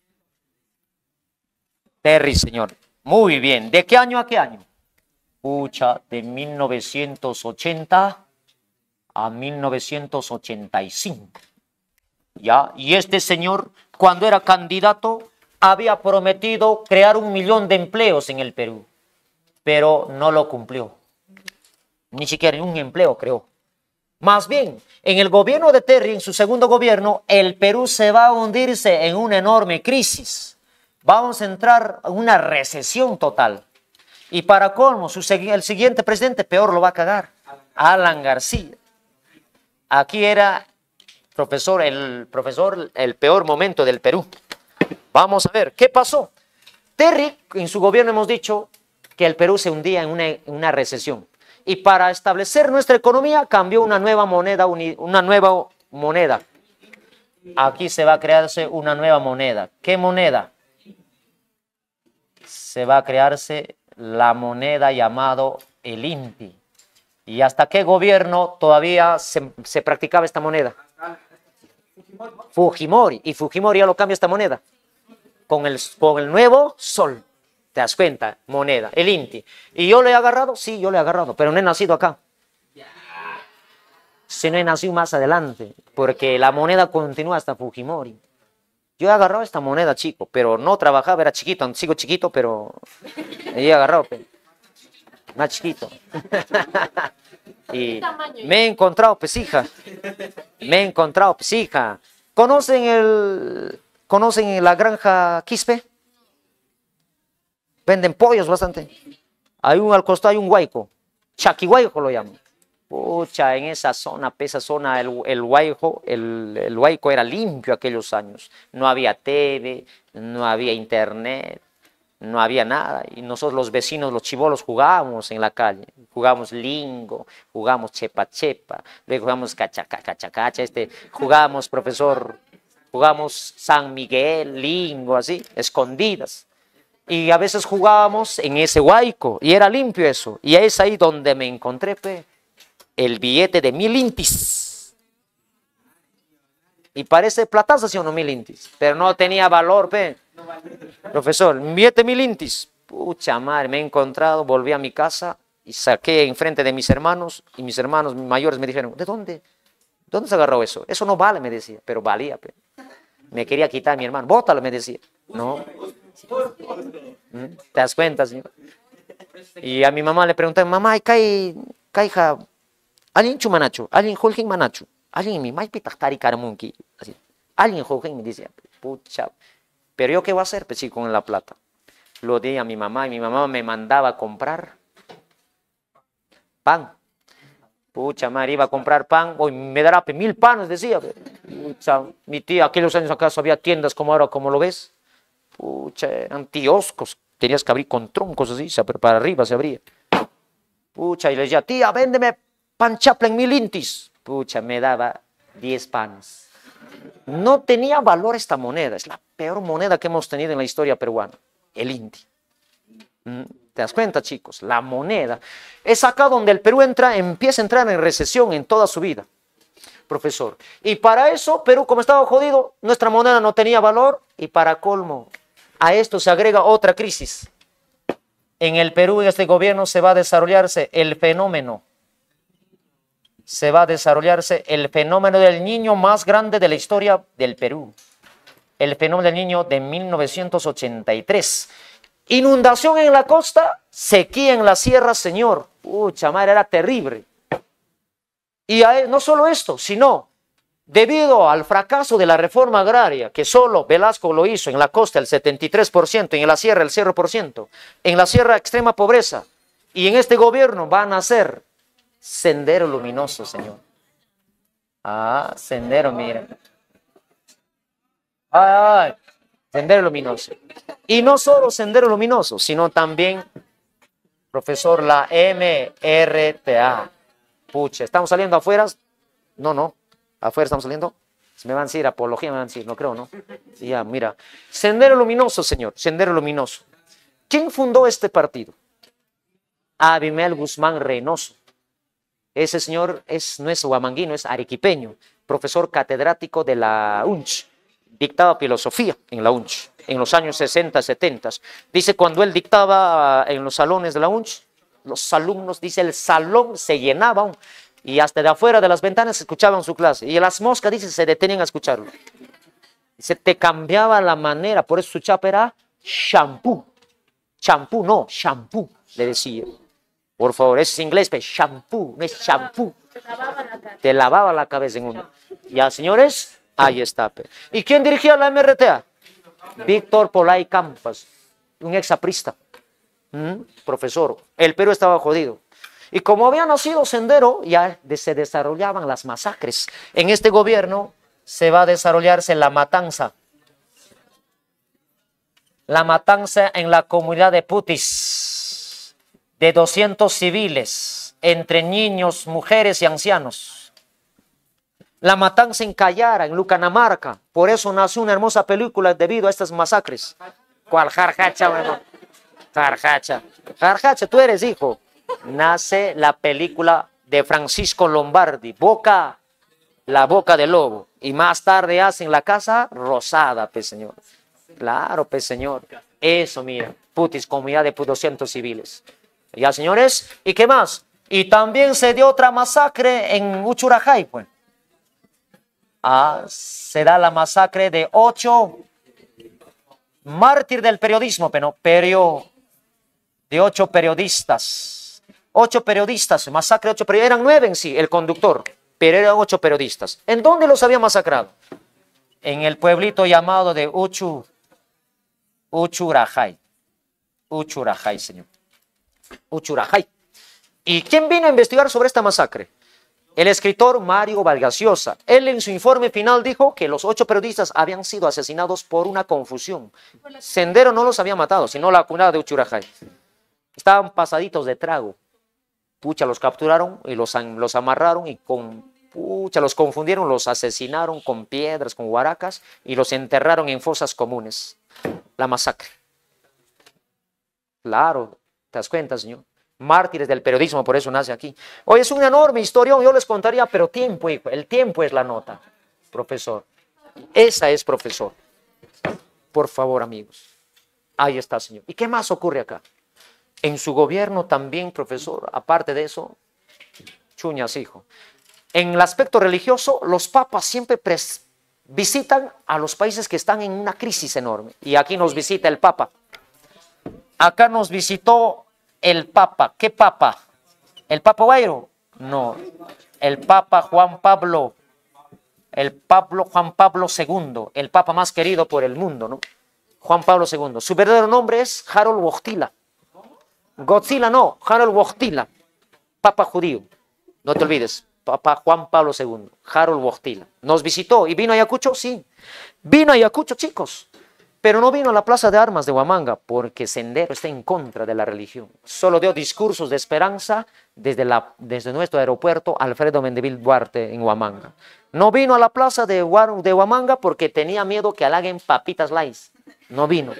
S1: Perry, señor. Muy bien. ¿De qué año a qué año? Pucha, de 1980 a 1985. ¿Ya? Y este señor, cuando era candidato, había prometido crear 1 millón de empleos en el Perú, pero no lo cumplió. Ni siquiera un empleo creó. Más bien, en el gobierno de Terry, en su segundo gobierno, el Perú se va a hundirse en una enorme crisis. Vamos a entrar en una recesión total. Y para colmo, el siguiente presidente peor lo va a cagar. Alan García. Aquí era el peor momento del Perú. Vamos a ver, ¿qué pasó? Terry, en su gobierno hemos dicho que el Perú se hundía en una recesión. y para establecer nuestra economía cambió una nueva moneda, una nueva moneda. Aquí se va a crearse una nueva moneda. ¿Qué moneda? Se va a crearse la moneda llamado el INTI. ¿Y hasta qué gobierno todavía se practicaba esta moneda? Fujimori. Y Fujimori ya lo cambia esta moneda con el nuevo sol. ¿Te das cuenta? Moneda, el INTI. ¿Y yo le he agarrado? Sí, yo le he agarrado, pero no he nacido acá. Si no he nacido más adelante, porque la moneda continúa hasta Fujimori. Yo he agarrado esta moneda, chico, pero no trabajaba, era chiquito, sigo chiquito, pero he agarrado, pero más chiquito. Y me he encontrado, pues hija, ¿Conocen la granja Quispe? Venden pollos bastante. Al costado hay un huayco, Chaquihuayco lo llaman. Pucha, en esa zona, el huayco era limpio aquellos años. No había TV, no había internet, no había nada. Y nosotros los vecinos, los chibolos, jugábamos en la calle. Jugábamos lingo, jugábamos chepa chepa, luego jugábamos cachacacha, jugábamos jugábamos San Miguel, lingo, así, escondidas. Y a veces jugábamos en ese huayco y era limpio eso. Y es ahí donde me encontré, el billete de 1000 intis. Y parece platazo, ¿sí o no? 1000 intis. Pero no tenía valor, Profesor, un billete de 1000 intis. Pucha madre, me he encontrado, volví a mi casa y saqué enfrente de mis hermanos. Y mis hermanos mayores me dijeron, ¿de dónde? ¿Dónde se agarró eso? Eso no vale, me decía, pero valía. Me quería quitar mi hermano. Bótalo, me decía. No. ¿Te das cuenta, señor? Y a mi mamá le pregunté, mamá, ¿caija? ¿Alguien chumanacho? ¿Alguien jolgen manacho? ¿Alguien mi mai pitachtari caramunki? Así. ¿Alguien jolgen? Me decía, pucha. Pero yo, ¿qué voy a hacer? Pues sí, con la plata. Lo di a mi mamá y mi mamá me mandaba a comprar pan. Pucha, madre, iba a comprar pan, hoy me dará 1000 panes, decía. Pucha, mi tía, aquellos años acaso había tiendas como ahora, como lo ves. Pucha, eran kioscos, tenías que abrir con troncos así, pero para arriba se abría. Pucha, y le decía, tía, véndeme pan Chaplin 1000 intis. Pucha, me daba 10 panes. No tenía valor esta moneda, es la peor moneda que hemos tenido en la historia peruana, el INTI. ¿Te das cuenta, chicos? La moneda. Es acá donde el Perú empieza a entrar en recesión en toda su vida, profesor. Y para eso, Perú, como estaba jodido, nuestra moneda no tenía valor. Y para colmo, a esto se agrega otra crisis. En el Perú, en este gobierno, se va a desarrollarse el fenómeno. Se va a desarrollarse el fenómeno del niño más grande de la historia del Perú. El fenómeno del niño de 1983. Inundación en la costa, sequía en la sierra, señor. Pucha madre, era terrible. Y no solo esto, sino debido al fracaso de la reforma agraria, que solo Velasco lo hizo en la costa el 73%, en la sierra el 0%, en la sierra extrema pobreza, y en este gobierno van a ser Sendero Luminoso, señor. Ah, Sendero, mira. Ay, Sendero Luminoso. Y no solo Sendero Luminoso, sino también, profesor, la MRTA. Pucha, ¿estamos saliendo afuera? No, afuera estamos saliendo. Me van a decir apología, me van a decir, no creo, ¿no? Sí, ya, mira. Sendero Luminoso, señor, Sendero Luminoso. ¿Quién fundó este partido? Abimel Guzmán Reynoso. Ese señor no es huamanguino, es arequipeño, profesor catedrático de la UNCH. Dictaba filosofía en la UNCH en los años 60, 70. Dice, cuando él dictaba en los salones de la UNCH, los alumnos, dice, el salón se llenaba y hasta de afuera de las ventanas escuchaban su clase. Y las moscas, dice, se detenían a escucharlo. Se te cambiaba la manera, por eso su chapa era shampoo. Champú, no, shampoo, le decía. Por favor, ese es inglés, pero shampoo, no es shampoo. Te lavaba la cabeza en uno. Ya, señores, ahí está. ¿Y quién dirigía la MRTA? Víctor Polay Campas, un exaprista, profesor. El Perú estaba jodido. Y como había nacido Sendero, ya se desarrollaban las masacres. En este gobierno se va a desarrollarse la matanza. La matanza en la comunidad de Putis, de 200 civiles. entre niños, mujeres y ancianos. La matanza en Cayara, en Lucanamarca. Por eso nació una hermosa película debido a estas masacres. ¿Cuál jarjacha, bueno? Jarjacha. Jarjacha, tú eres hijo. Nace la película de Francisco Lombardi, La Boca del Lobo. Y más tarde hacen La Casa Rosada, pues señor. Claro, pues señor. Eso, mira. Putis, comunidad de 200 civiles. Ya, señores. ¿Y qué más? Y también se dio otra masacre en Uchurajay, pues. Se da la masacre de 8 mártir del periodismo, pero de 8 periodistas. 8 periodistas, masacre de 8 periodistas. Eran 9 en sí, el conductor, pero eran 8 periodistas. ¿En dónde los había masacrado? En el pueblito llamado de Uchurajay. Uchurajay, señor. Uchurajay. ¿Y quién vino a investigar sobre esta masacre? El escritor Mario Vargas Llosa. Él en su informe final dijo que los 8 periodistas habían sido asesinados por una confusión. Sendero no los había matado, sino la comunidad de Uchurajay. Estaban pasaditos de trago. Pucha, los capturaron y los amarraron y los confundieron, los asesinaron con piedras, con huaracas y los enterraron en fosas comunes. La masacre. Claro, ¿te das cuenta, señor? Mártires del periodismo, por eso nace aquí. Hoy es una enorme historia, yo les contaría, pero tiempo, hijo, el tiempo es la nota, profesor. Esa es, profesor. Por favor, amigos. Ahí está, señor. ¿Y qué más ocurre acá? En su gobierno también, profesor, aparte de eso, chuñas, hijo. En el aspecto religioso, los papas siempre visitan a los países que están en una crisis enorme. Y aquí nos visita el papa. Acá nos visitó el papa. ¿Qué papa? ¿El papa Guairo? No. El papa Juan Pablo. Juan Pablo II. El papa más querido por el mundo, ¿no? Juan Pablo II. Su verdadero nombre es Harold Wojtyla. Godzilla no, Harold Wojtyla. Papa judío. No te olvides. Papa Juan Pablo II. Harold Wojtyla. Nos visitó y vino a Ayacucho, sí. Vino a Ayacucho, chicos. Pero no vino a la Plaza de Armas de Huamanga porque Sendero está en contra de la religión. Solo dio discursos de esperanza desde nuestro aeropuerto Alfredo Mendevil Duarte en Huamanga. No vino a la Plaza de Huamanga porque tenía miedo que halaguen papitas Lays. No vino.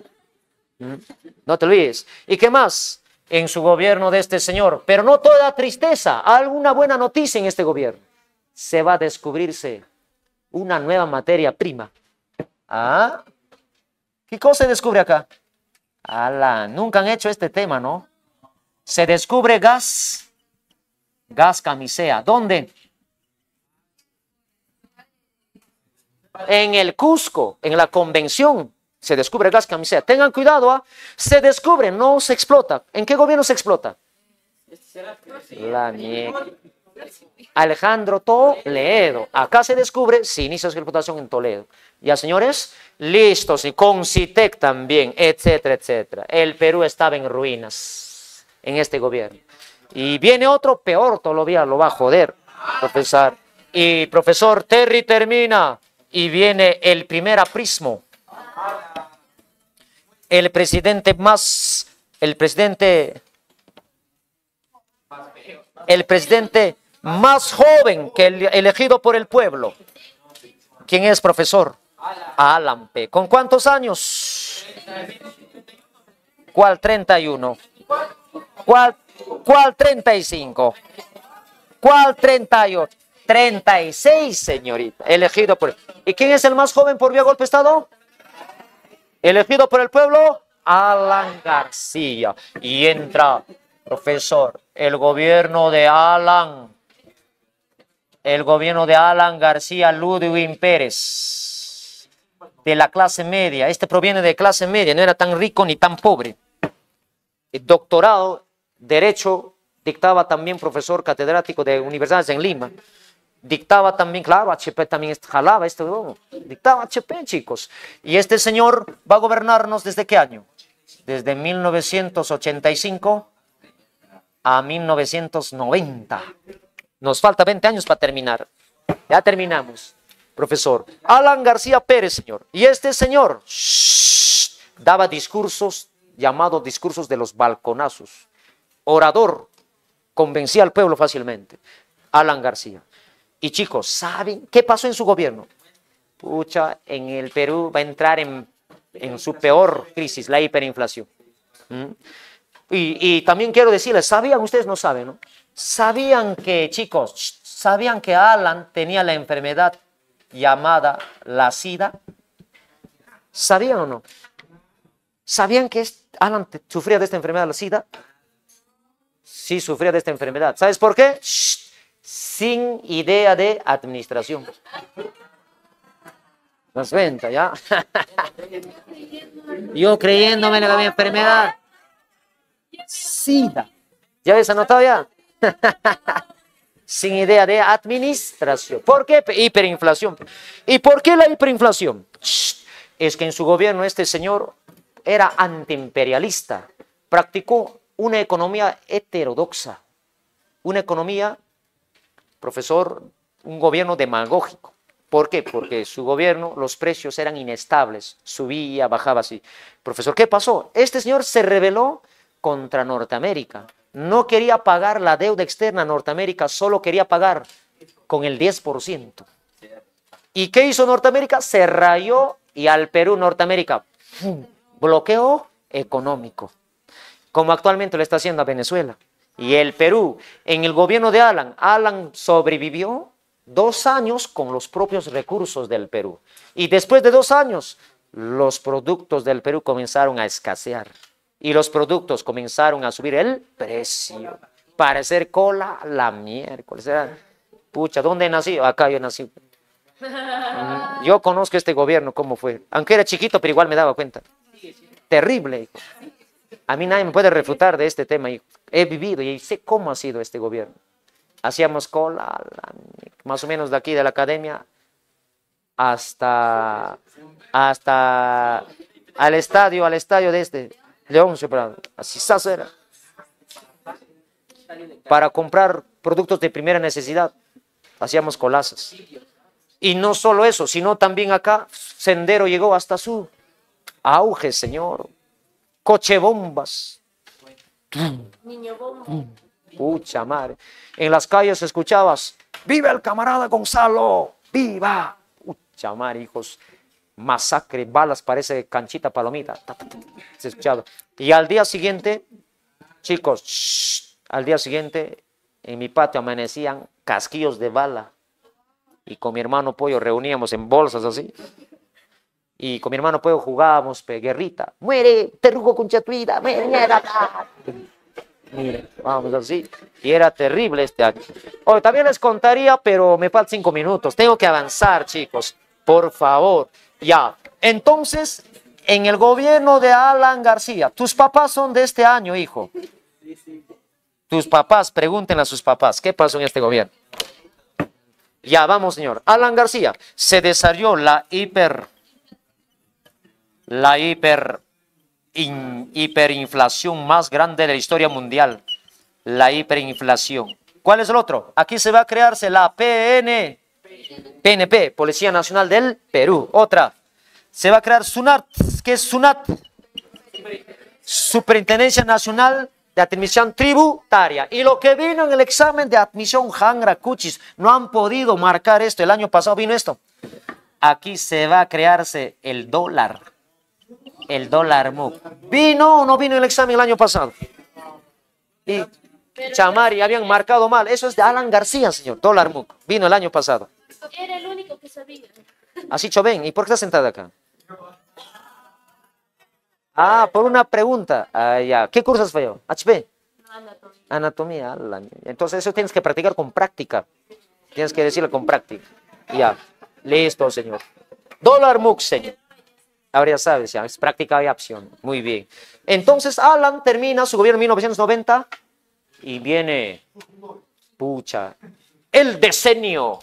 S1: No te olvides. ¿Y qué más? En su gobierno de este señor. Pero no toda tristeza. Alguna buena noticia en este gobierno. Se va a descubrirse una nueva materia prima. ¿Ah? ¿Qué cosa se descubre acá? Nunca han hecho este tema, ¿no? Se descubre gas camisea. ¿Dónde? En el Cusco, en la convención, se descubre gas camisea. Tengan cuidado, se descubre, no se explota. ¿En qué gobierno se explota? La niega. Alejandro Toledo. Acá se descubre, se inicia su explotación en Toledo. Ya, señores, listos, y con CITEC también, etcétera, etcétera. El Perú estaba en ruinas en este gobierno. Y viene otro peor todavía, lo va a joder, profesor. Y profesor Terry termina, y viene el primer aprismo. El presidente más joven que elegido por el pueblo. ¿Quién es, profesor? Alan P. ¿Con cuántos años? ¿Cuál 31? ¿Cuál 35? ¿Cuál 38? 36, señorita. Elegido por... ¿Y quién es el más joven por vía golpe de Estado? Elegido por el pueblo, Alan García. Y entra, profesor, el gobierno de Alan García Ludwig Pérez, de la clase media. Este proviene de clase media, no era tan rico ni tan pobre. El doctorado, Derecho, dictaba también profesor catedrático de universidades en Lima. Dictaba también, claro, HP también jalaba dictaba HP, chicos. Y este señor va a gobernarnos ¿desde qué año? Desde 1985 a 1990. Nos falta 20 años para terminar. Ya terminamos, profesor. Alan García Pérez, señor. Y este señor daba discursos llamados discursos de los balconazos. Orador, convencía al pueblo fácilmente. Alan García. Y chicos, ¿saben qué pasó en su gobierno? Pucha, en el Perú va a entrar en su peor crisis, la hiperinflación. ¿Mm? Y también quiero decirles, ¿sabían? Ustedes no saben, ¿no? ¿Sabían que, chicos, sabían que Alan tenía la enfermedad llamada la SIDA? ¿Sabían o no? ¿Sabían que Alan sufría de esta enfermedad, la SIDA? Sí, sufría de esta enfermedad. ¿Sabes por qué? Sin idea de administración. ¿Das cuenta, ya? Yo creyéndome en la enfermedad. SIDA. ¿Ya habéis anotado ya? Sin idea de administración. ¿Por qué? Hiperinflación. ¿Y por qué la hiperinflación? Es que en su gobierno este señor era antiimperialista. Practicó una economía heterodoxa. Una economía, profesor, un gobierno demagógico. ¿Por qué? Porque su gobierno, los precios eran inestables. Subía, bajaba así. Profesor, ¿qué pasó? Este señor se rebeló contra Norteamérica. No quería pagar la deuda externa a Norteamérica, solo quería pagar con el 10%. ¿Y qué hizo Norteamérica? Se rayó y al Perú Norteamérica bloqueo económico, como actualmente lo está haciendo a Venezuela. Y el Perú, en el gobierno de Alan sobrevivió 2 años con los propios recursos del Perú. Y después de 2 años, los productos del Perú comenzaron a escasear. Y los productos comenzaron a subir el precio. Para hacer cola la miércoles. Pucha, ¿dónde nací? Acá yo nací. Yo conozco este gobierno, cómo fue. Aunque era chiquito, pero igual me daba cuenta. Terrible. A mí nadie me puede refutar de este tema. He vivido y sé cómo ha sido este gobierno. Hacíamos cola, más o menos de aquí de la academia, hasta al estadio de este. León, así era. Para comprar productos de primera necesidad, hacíamos colazas. Y no solo eso, sino también acá, Sendero llegó hasta su auge, señor. Coche bombas.
S2: Niño bomba.
S1: Pucha madre. En las calles escuchabas, ¡viva el camarada Gonzalo! ¡Viva! Pucha madre, hijos. Masacre, balas, parece canchita palomita. Se escuchaba. Y al día siguiente, chicos, al día siguiente, en mi patio amanecían casquillos de bala. Y con mi hermano Pollo reuníamos en bolsas así. Y con mi hermano Pollo jugábamos guerrita. ¡Muere, terrugo concha tu vida! Mire, vamos así. Y era terrible este año. Hoy también les contaría, pero me faltan 5 minutos. Tengo que avanzar, chicos. Por favor. Ya. Entonces, en el gobierno de Alan García, tus papás son de este año, hijo. Tus papás, pregúntenle a sus papás, ¿qué pasó en este gobierno? Ya, vamos, señor. Alan García, se desarrolló la hiperinflación más grande de la historia mundial. La hiperinflación. ¿Cuál es el otro? Aquí se va a crearse la PNP, Policía Nacional del Perú. Otra. Se va a crear SUNAT. ¿Qué es SUNAT? Superintendencia Nacional de Administración Tributaria. Y lo que vino en el examen de admisión, Jangra, Cuchis, no han podido marcar esto. El año pasado vino esto. Aquí se va a crearse el dólar. El dólar MUC. ¿Vino o no vino el examen el año pasado? Y Chamari habían marcado mal. Eso es de Alan García, señor. Dólar MUC. Vino el año pasado.
S2: Era el único que sabía.
S1: Así, Choven. ¿Y por qué está sentada acá? Ah, por una pregunta. Ah, ya. ¿Qué cursos fue? HP.
S2: Anatomía.
S1: Anatomía. Entonces eso tienes que practicar con práctica. Tienes que decirlo con práctica. Ya. Listo, señor. Dólar MUC, señor. Ahora ya sabes, ya es práctica y opción. Muy bien. Entonces Alan termina su gobierno en 1990 y viene, pucha, el decenio.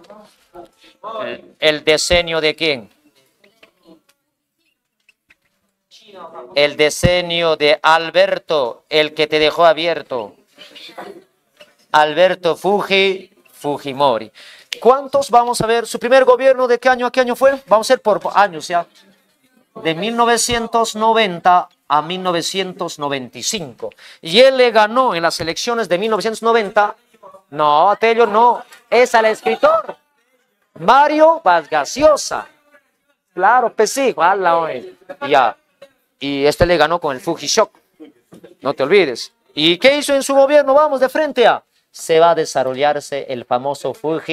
S1: ¿El decenio de quién? El decenio de Alberto, el que te dejó abierto. Alberto Fujimori. ¿Cuántos vamos a ver? ¿Su primer gobierno de qué año a qué año fue? Vamos a ver por años ya. De 1990 a 1995. Y él le ganó en las elecciones de 1990. No, Tello no, es al escritor Mario Vargas Llosa. Claro, pues sí, ojalá, hoy. Ya. Y este le ganó con el Fuji-Shock. No te olvides. ¿Y qué hizo en su gobierno? Vamos de frente a. Se va a desarrollarse el famoso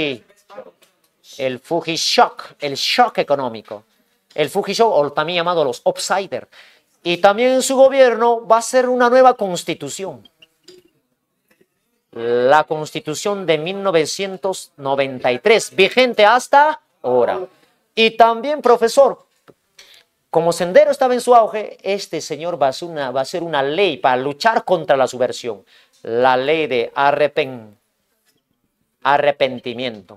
S1: el Fuji-Shock, el shock económico. El Fuji-Shock, o también llamado los Upsider. Y también en su gobierno va a ser una nueva constitución. La constitución de 1993, vigente hasta ahora. Y también, profesor, como Sendero estaba en su auge, este señor va a hacer una ley para luchar contra la subversión. La ley de arrepentimiento.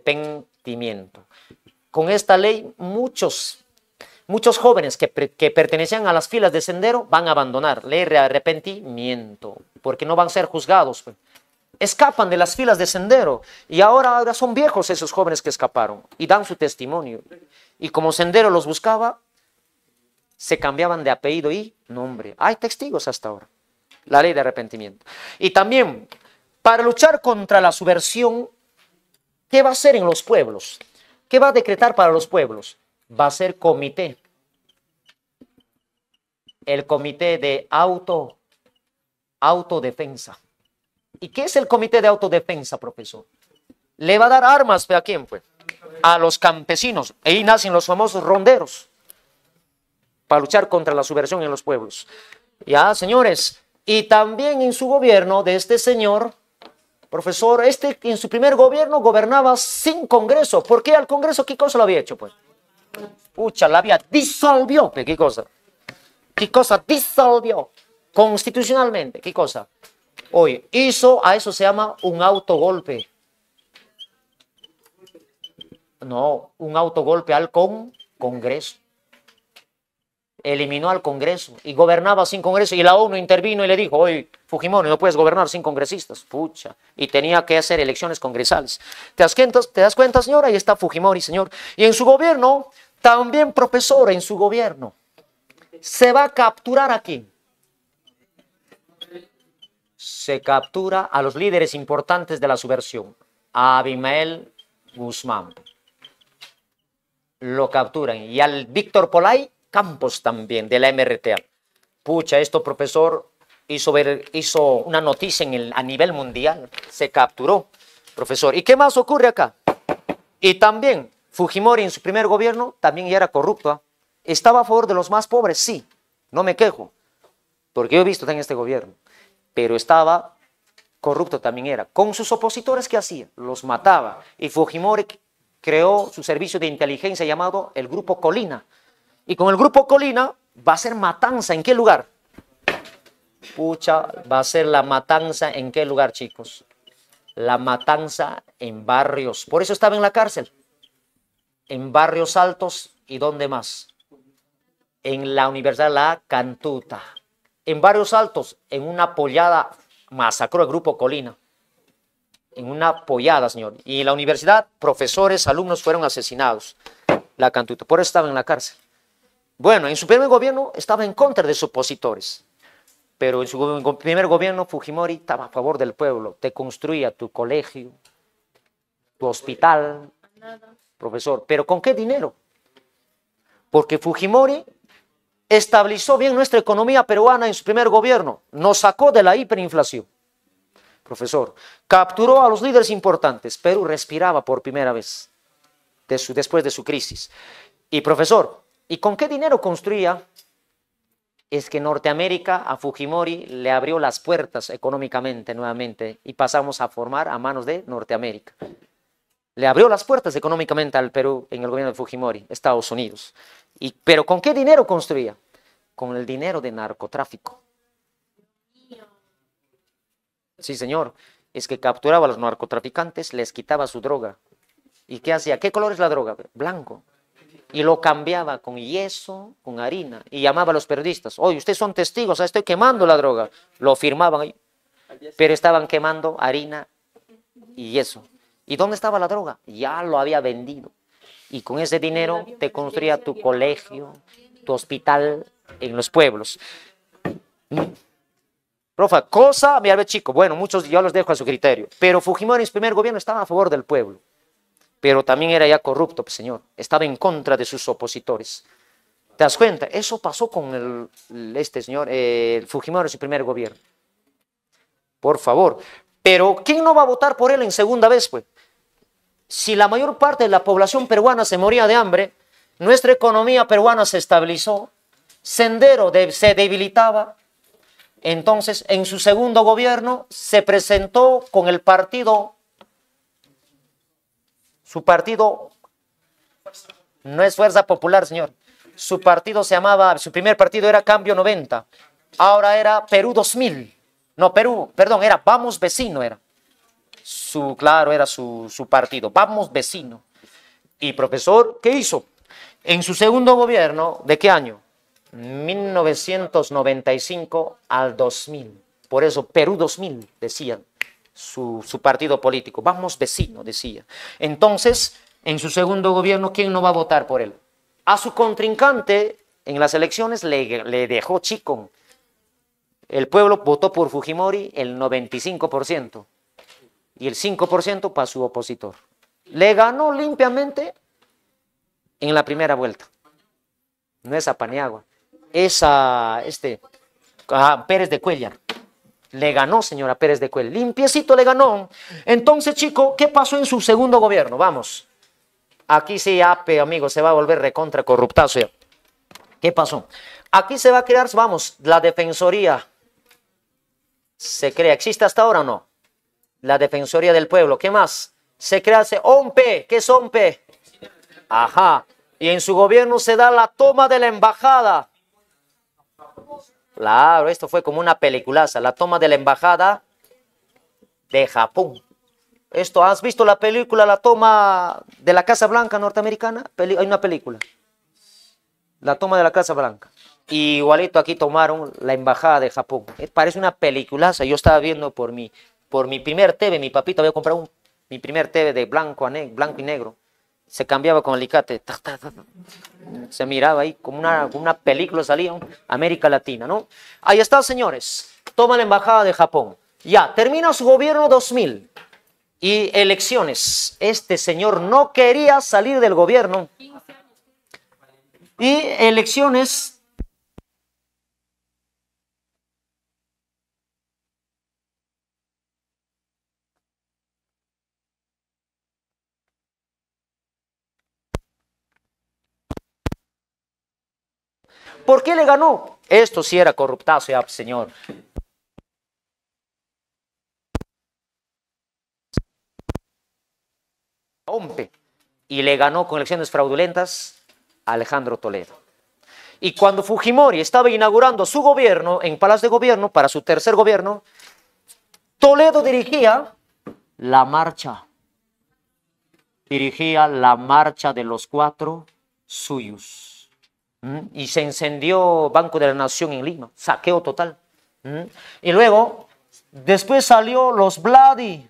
S1: Con esta ley, muchos jóvenes que pertenecían a las filas de Sendero van a abandonar ley de arrepentimiento, porque no van a ser juzgados. Pues. Escapan de las filas de Sendero y ahora son viejos esos jóvenes que escaparon y dan su testimonio. Y como Sendero los buscaba, se cambiaban de apellido y nombre. Hay testigos hasta ahora. La ley de arrepentimiento. Y también, para luchar contra la subversión, ¿qué va a hacer en los pueblos? ¿Qué va a decretar para los pueblos? Va a ser comité. El comité de autodefensa. ¿Y qué es el comité de autodefensa, profesor? Le va a dar armas, ¿a quién fue? A los campesinos. Ahí nacen los famosos ronderos. Para luchar contra la subversión en los pueblos. Ya, señores. Y también en su gobierno de este señor, profesor, en su primer gobierno gobernaba sin Congreso. ¿Por qué al Congreso? ¿Qué cosa lo había hecho, pues? Pucha, la había disolvió. ¿Qué cosa? ¿Qué cosa disolvió? Constitucionalmente. ¿Qué cosa? Oye, a eso se llama un autogolpe. No, un autogolpe al Congreso. Eliminó al Congreso y gobernaba sin Congreso y la ONU intervino y le dijo, oye, Fujimori, no puedes gobernar sin congresistas. Pucha, y tenía que hacer elecciones congresales. ¿Te das cuenta, señora? Ahí está Fujimori, señor. Y en su gobierno, también profesor, en su gobierno, se va a capturar a quién. Se captura a los líderes importantes de la subversión, a Abimael Guzmán. Lo capturan. Y al Víctor Polay Campos también, de la MRTA. Pucha, esto, profesor, hizo una noticia a nivel mundial. Se capturó, profesor. ¿Y qué más ocurre acá? Y también, Fujimori en su primer gobierno también ya era corrupto. ¿Eh? ¿Estaba a favor de los más pobres? Sí, no me quejo, porque yo he visto en este gobierno. Pero estaba corrupto también era. Con sus opositores, ¿qué hacía? Los mataba. Y Fujimori creó su servicio de inteligencia llamado el Grupo Colina. Y con el Grupo Colina va a ser matanza. ¿En qué lugar? Pucha, va a ser la matanza. ¿En qué lugar, chicos? La matanza en barrios. Por eso estaba en la cárcel. En barrios altos. ¿Y dónde más? En la Universidad La Cantuta. En barrios altos, en una pollada, masacró el Grupo Colina. En una pollada, señor. Y en la universidad, profesores, alumnos fueron asesinados. La Cantuta. Por eso estaba en la cárcel. Bueno, en su primer gobierno estaba en contra de sus opositores, pero en su primer gobierno Fujimori estaba a favor del pueblo, te construía tu colegio, tu hospital, profesor, pero ¿con qué dinero? Porque Fujimori estabilizó bien nuestra economía peruana en su primer gobierno, nos sacó de la hiperinflación, profesor, capturó a los líderes importantes, Perú respiraba por primera vez después de su crisis, y profesor, ¿y con qué dinero construía? Es que Norteamérica a Fujimori le abrió las puertas económicamente nuevamente y pasamos a formar a manos de Norteamérica. Le abrió las puertas económicamente al Perú en el gobierno de Fujimori, Estados Unidos. ¿Pero con qué dinero construía? Con el dinero de narcotráfico. Sí, señor. Es que capturaba a los narcotraficantes, les quitaba su droga. ¿Y qué hacía? ¿Qué color es la droga? Blanco. Y lo cambiaba con yeso, con harina, y llamaba a los periodistas, oye, ustedes son testigos, estoy quemando la droga. Lo firmaban ahí, pero estaban quemando harina y yeso. ¿Y dónde estaba la droga? Ya lo había vendido. Y con ese dinero te construía tu colegio, tu hospital, en los pueblos. Profa, cosa, mira, ve chico, bueno, muchos yo los dejo a su criterio, pero Fujimori en su primer gobierno estaba a favor del pueblo, pero también era ya corrupto, pues, señor, estaba en contra de sus opositores. ¿Te das cuenta? Eso pasó con este señor, el Fujimori en su primer gobierno. Por favor. Pero ¿quién no va a votar por él en segunda vez, pues? Si la mayor parte de la población peruana se moría de hambre, nuestra economía peruana se estabilizó, Sendero se debilitaba, entonces en su segundo gobierno se presentó con el partido, su partido no es Fuerza Popular, señor, su partido se llamaba, su primer partido era Cambio 90, ahora era Perú 2000, no Perú, perdón, era Vamos Vecino, era. Claro, era su partido, Vamos Vecino. Y profesor, ¿qué hizo? En su segundo gobierno, ¿de qué año? 1995 al 2000. Por eso Perú 2000, decían su partido político. Vamos Vecino, decía. Entonces, en su segundo gobierno, ¿quién no va a votar por él? A su contrincante en las elecciones le dejó chico. El pueblo votó por Fujimori el 95%. Y el 5% para su opositor. Le ganó limpiamente en la primera vuelta. No es a Paniagua, es a Pérez de Cuéllar. Le ganó, señora Pérez de Cuéllar. Limpiecito le ganó. Entonces, chico, ¿qué pasó en su segundo gobierno? Vamos. Aquí sí, APE, amigo, se va a volver recontra corruptazo ya. ¿Qué pasó? Aquí se va a crear, vamos, la Defensoría. ¿Se crea? ¿Existe hasta ahora o no? La Defensoría del Pueblo. ¿Qué más? Se crea OMPE. ¿Qué es OMPE? Ajá. Y en su gobierno se da la toma de la embajada. Claro, esto fue como una peliculaza. La toma de la embajada de Japón. ¿Has visto la película La toma de la Casa Blanca norteamericana? Hay una película. La toma de la Casa Blanca. Y igualito aquí tomaron la embajada de Japón. Parece una peliculaza. Yo estaba viendo por mi primer TV, mi papito había comprado mi primer TV de blanco y negro. Se cambiaba con alicate. Se miraba ahí como una película, salía América Latina, ¿no? Ahí está, señores. Toma la embajada de Japón. Ya, termina su gobierno 2000. Y elecciones. Este señor no quería salir del gobierno. Y elecciones. ¿Por qué le ganó? Esto sí era corruptazo, ya, señor. Y le ganó con elecciones fraudulentas a Alejandro Toledo. Y cuando Fujimori estaba inaugurando su gobierno en Palacio de Gobierno, para su tercer gobierno, Toledo dirigía la marcha. Dirigía la marcha de los 4 suyos. Y se encendió Banco de la Nación en Lima, saqueo total. Y luego, después salió los Bloody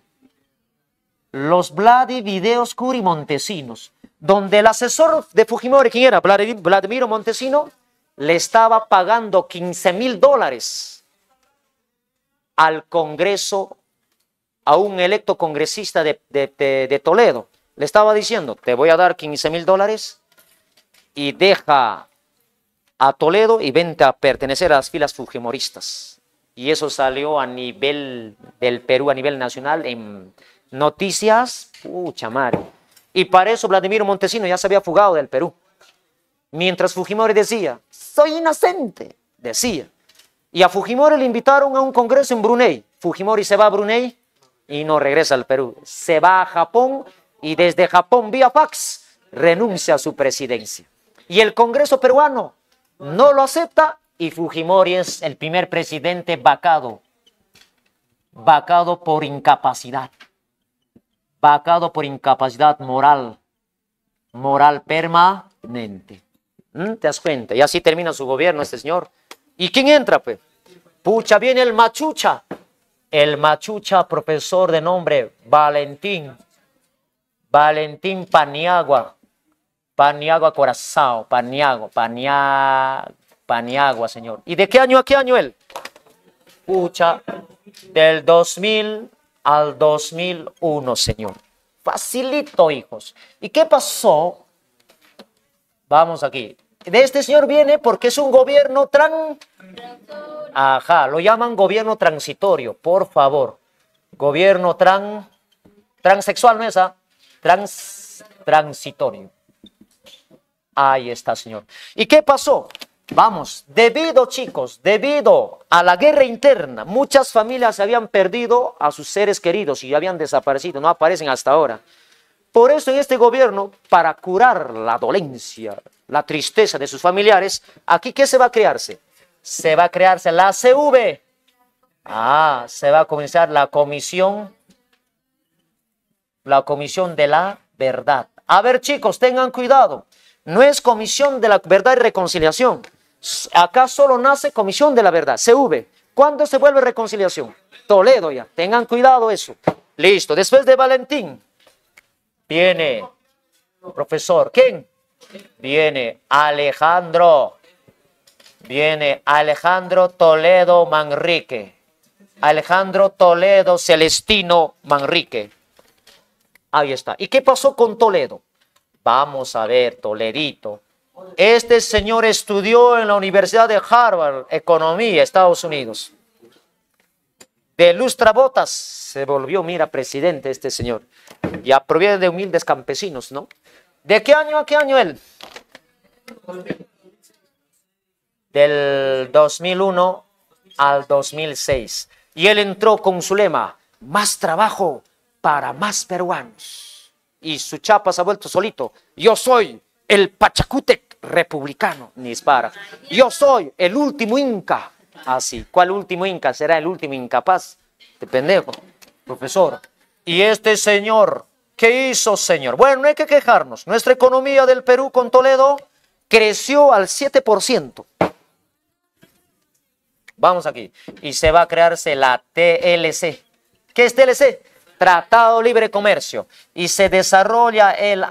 S1: videos Curi-Montesinos, donde el asesor de Fujimori, ¿quién era? Vladimiro Montesino, le estaba pagando $15,000 al Congreso, a un electo congresista de Toledo. Le estaba diciendo, te voy a dar $15,000 y deja a Toledo y vente a pertenecer a las filas fujimoristas. Y eso salió a nivel del Perú, a nivel nacional, en noticias, pucha madre. Y para eso Vladimiro Montesino ya se había fugado del Perú. Mientras Fujimori decía, soy inocente, decía. Y a Fujimori le invitaron a un congreso en Brunei. Fujimori se va a Brunei y no regresa al Perú. Se va a Japón y desde Japón vía fax renuncia a su presidencia. Y el Congreso peruano no lo acepta y Fujimori es el primer presidente vacado. Vacado por incapacidad. Vacado por incapacidad moral. Moral permanente. ¿Te das cuenta? Y así termina su gobierno este señor. ¿Y quién entra, pues? Pucha, viene el machucha. El machucha, profesor de nombre Valentín Paniagua. Paniagua Corazao. Paniagua, señor. ¿Y de qué año a qué año él? Pucha, del 2000 al 2001, señor. Facilito, hijos. ¿Y qué pasó? Vamos aquí. De este señor viene porque es un gobierno Ajá, lo llaman gobierno transitorio, por favor. Gobierno transexual, ¿no es esa? Transitorio. Ahí está, señor. ¿Y qué pasó? Vamos, chicos, debido a la guerra interna, muchas familias habían perdido a sus seres queridos y habían desaparecido, no aparecen hasta ahora. Por eso en este gobierno, para curar la dolencia, la tristeza de sus familiares, aquí ¿qué se va a crearse? Se va a crearse la CV. Se va a comenzar la comisión de la verdad. A ver, chicos, tengan cuidado. No es comisión de la verdad y reconciliación. Acá solo nace comisión de la verdad, CV. ¿Cuándo se vuelve reconciliación? Toledo ya. Tengan cuidado eso. Listo. Después de Valentín viene profesor. ¿Quién? Viene Alejandro. Viene Alejandro Toledo Manrique. Alejandro Toledo Celestino Manrique. Ahí está. ¿Y qué pasó con Toledo? Vamos a ver, Toledito. Este señor estudió en la Universidad de Harvard, Economía, Estados Unidos. De lustrabotas se volvió, mira, presidente este señor. Ya proviene de humildes campesinos, ¿no? ¿De qué año a qué año él? Del 2001 al 2006. Y él entró con su lema, más trabajo para más peruanos. Y su chapa se ha vuelto solito. Yo soy el Pachacútec republicano. Ni dispara. Yo soy el último inca. Así. ¿Cuál último inca? ¿Será el último incapaz? De pendejo, profesor. Y este señor, ¿qué hizo, señor? Bueno, no hay que quejarnos. Nuestra economía del Perú con Toledo creció al 7%. Vamos aquí. Y se va a crearse la TLC. ¿Qué es TLC? Tratado de Libre Comercio. Y se desarrolla el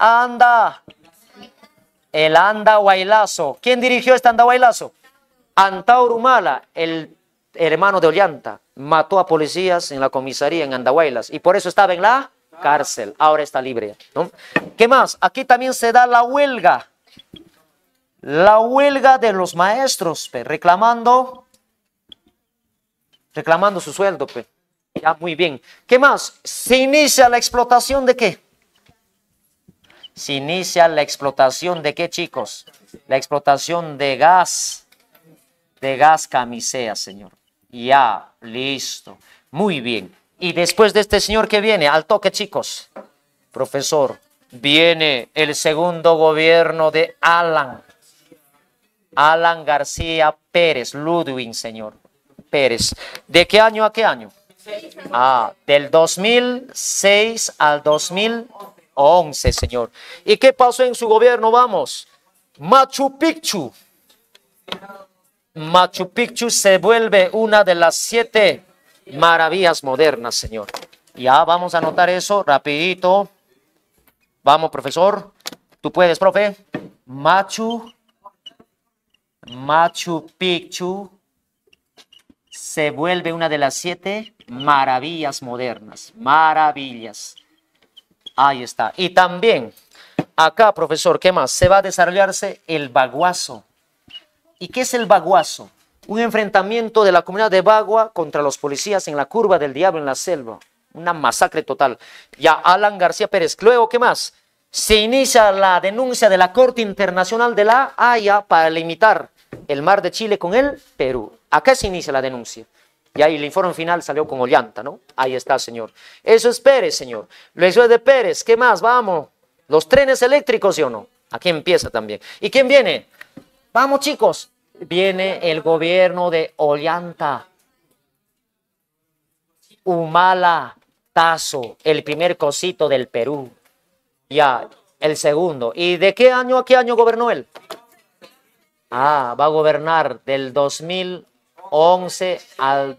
S1: Andahuaylazo. ¿Quién dirigió este Andahuaylazo? Antauro Humala, el hermano de Ollanta, mató a policías en la comisaría en Andahuaylas y por eso estaba en la cárcel. Ahora está libre, ¿no? ¿Qué más? Aquí también se da la huelga. La huelga de los maestros, reclamando su sueldo, Ya, muy bien. ¿Qué más? Se inicia la explotación de ¿qué? Se inicia la explotación de ¿qué, chicos? La explotación de gas camisea, señor. Ya, listo. Muy bien. Y después de este señor que viene, al toque, chicos, profesor, viene el segundo gobierno de Alan García Pérez, Ludwig, señor Pérez. ¿De qué año a qué año? Del 2006 al 2011, señor. ¿Y qué pasó en su gobierno? Vamos. Machu Picchu. Machu Picchu se vuelve una de las 7 maravillas modernas, señor. Ya vamos a anotar eso rapidito. Vamos, profesor. Tú puedes, profe. Machu Picchu se vuelve una de las 7 maravillas modernas. Maravillas. Ahí está. Y también, acá, profesor, ¿qué más? Se va a desarrollarse el Baguazo. ¿Y qué es el Baguazo? Un enfrentamiento de la comunidad de Bagua contra los policías en la curva del diablo en la selva. Una masacre total. Ya Alan García Pérez. Luego, ¿qué más? Se inicia la denuncia de la Corte Internacional de la Haya para limitar el mar de Chile con el Perú. Acá se inicia la denuncia. Y ahí el informe final salió con Ollanta, ¿no? Ahí está, señor. Eso es Pérez, señor. Lo de Pérez. ¿Qué más? Vamos. Los trenes eléctricos, ¿sí o no? Aquí empieza también. ¿Y quién viene? Vamos, chicos. Viene el gobierno de Ollanta. Humala Tazo, el primer cosito del Perú. Ya, el segundo. ¿Y de qué año a qué año gobernó él? Va a gobernar del 2011 al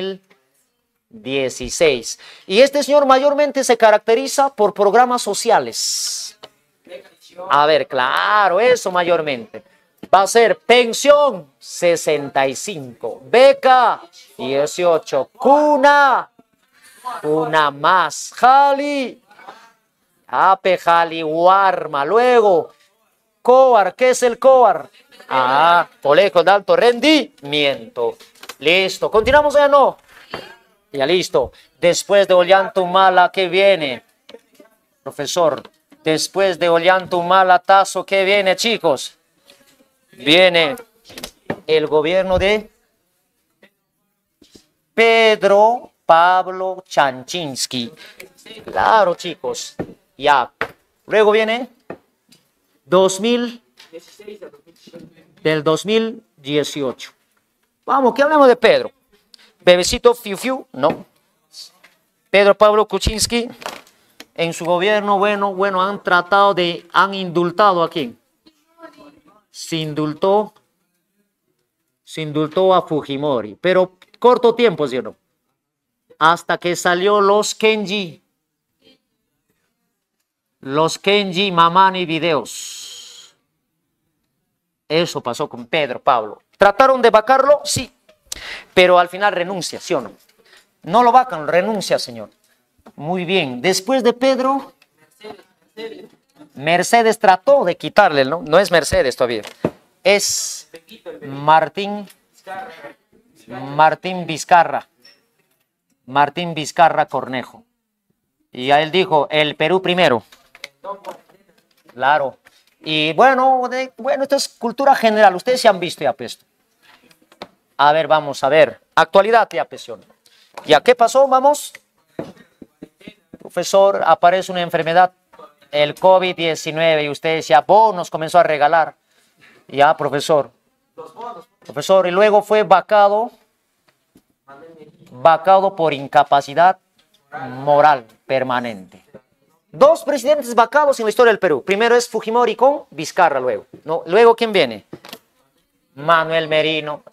S1: 2016. Y este señor mayormente se caracteriza por programas sociales. A ver, claro, eso mayormente. Va a ser pensión 65, beca 18, cuna, una más, jali, ape jali, warma, luego, COAR, ¿qué es el COAR? Colegio de alto rendimiento. Listo, continuamos ya no. Ya listo. Después de Ollantumala, ¿qué viene? Profesor, después de Ollantumala, Tazo, ¿qué viene, chicos? Viene el gobierno de Pedro Pablo Chanchinsky. Claro, chicos. Ya. Luego viene 2018. Vamos, que hablemos de Pedro. Bebecito Fiu Fiu, no. Pedro Pablo Kuczynski, en su gobierno, bueno, han indultado a quién. Se indultó a Fujimori, pero corto tiempo, ¿sí o no? Hasta que salió los Kenji Mamani videos. Eso pasó con Pedro Pablo. ¿Trataron de vacarlo? Sí, pero al final renuncia, ¿sí o no? No lo vacan, renuncia, señor. Muy bien. Después de Pedro, Mercedes trató de quitarle, ¿no? No es Mercedes todavía. Es Martín Vizcarra. Martín Vizcarra Cornejo. Y a él dijo, el Perú primero. Claro. Y bueno, esto es cultura general. Ustedes se han visto ya esto. A ver, vamos a ver. Actualidad ya presión. ¿Ya qué pasó? Vamos. Profesor, aparece una enfermedad, el COVID-19, y usted decía, nos comenzó a regalar. Ya, profesor. Profesor, y luego fue vacado por incapacidad moral permanente. 2 presidentes vacados en la historia del Perú. Primero es Fujimori con Vizcarra luego. ¿No? Luego, ¿quién viene? Manuel Merino.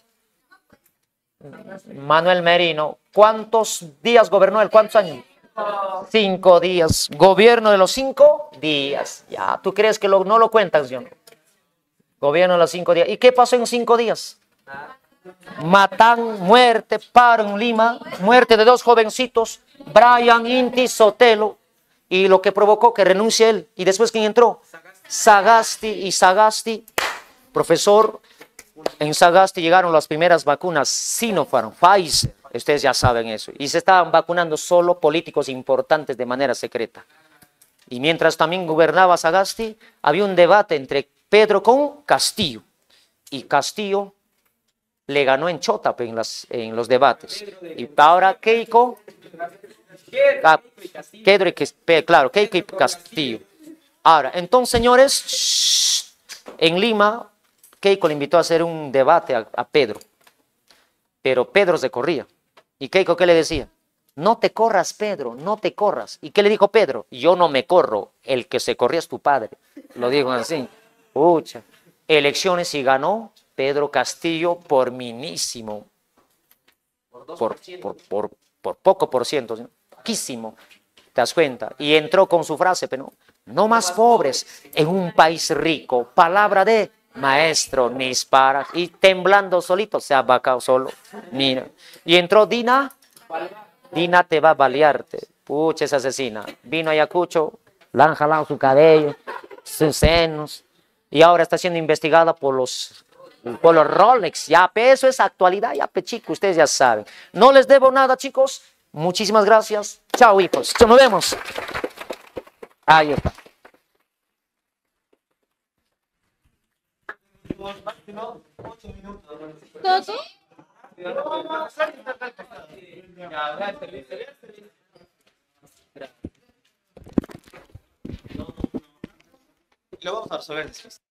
S1: ¿Cuántos días gobernó él? ¿Cuántos años? 5 días. Gobierno de los 5 días. Ya, ¿tú crees que no lo cuentan, ¿sí o no? Gobierno de los 5 días. ¿Y qué pasó en 5 días? Matán, muerte, paro en Lima, muerte de 2 jovencitos, Brian Inti Sotelo, y lo que provocó que renuncie él. ¿Y después quién entró? Sagasti. Profesor, en Sagasti llegaron las primeras vacunas Sinopharm, Pfizer, ustedes ya saben eso, y se estaban vacunando solo políticos importantes de manera secreta. Y mientras también gobernaba Sagasti, había un debate entre Pedro con Castillo, y Castillo le ganó en Chota en los debates. Y ahora Keiko y Castillo. Ahora, entonces, señores, en Lima, Keiko le invitó a hacer un debate a Pedro, pero Pedro se corría. ¿Y Keiko qué le decía? No te corras, Pedro, no te corras. ¿Y qué le dijo Pedro? Yo no me corro, el que se corría es tu padre. Lo dijo así. Pucha. Elecciones y ganó Pedro Castillo por minísimo. Por poco por ciento, poquísimo. ¿Te das cuenta? Y entró con su frase, pero no más pobres en un país rico. Palabra de maestro Nispara. Y temblando solito, se ha vacado solo. Mira. Y entró Dina. Dina te va a balearte. Pucha, esa asesina. Vino Ayacucho, le han jalado su cabello, sus senos. Y ahora está siendo investigada por los Rolex. Ya, eso es actualidad, ya, chico, ustedes ya saben. No les debo nada, chicos. Muchísimas gracias. Chao, hijos. Nos vemos. Ahí está.
S2: ¿Todo?
S3: Lo vamos a resolver después.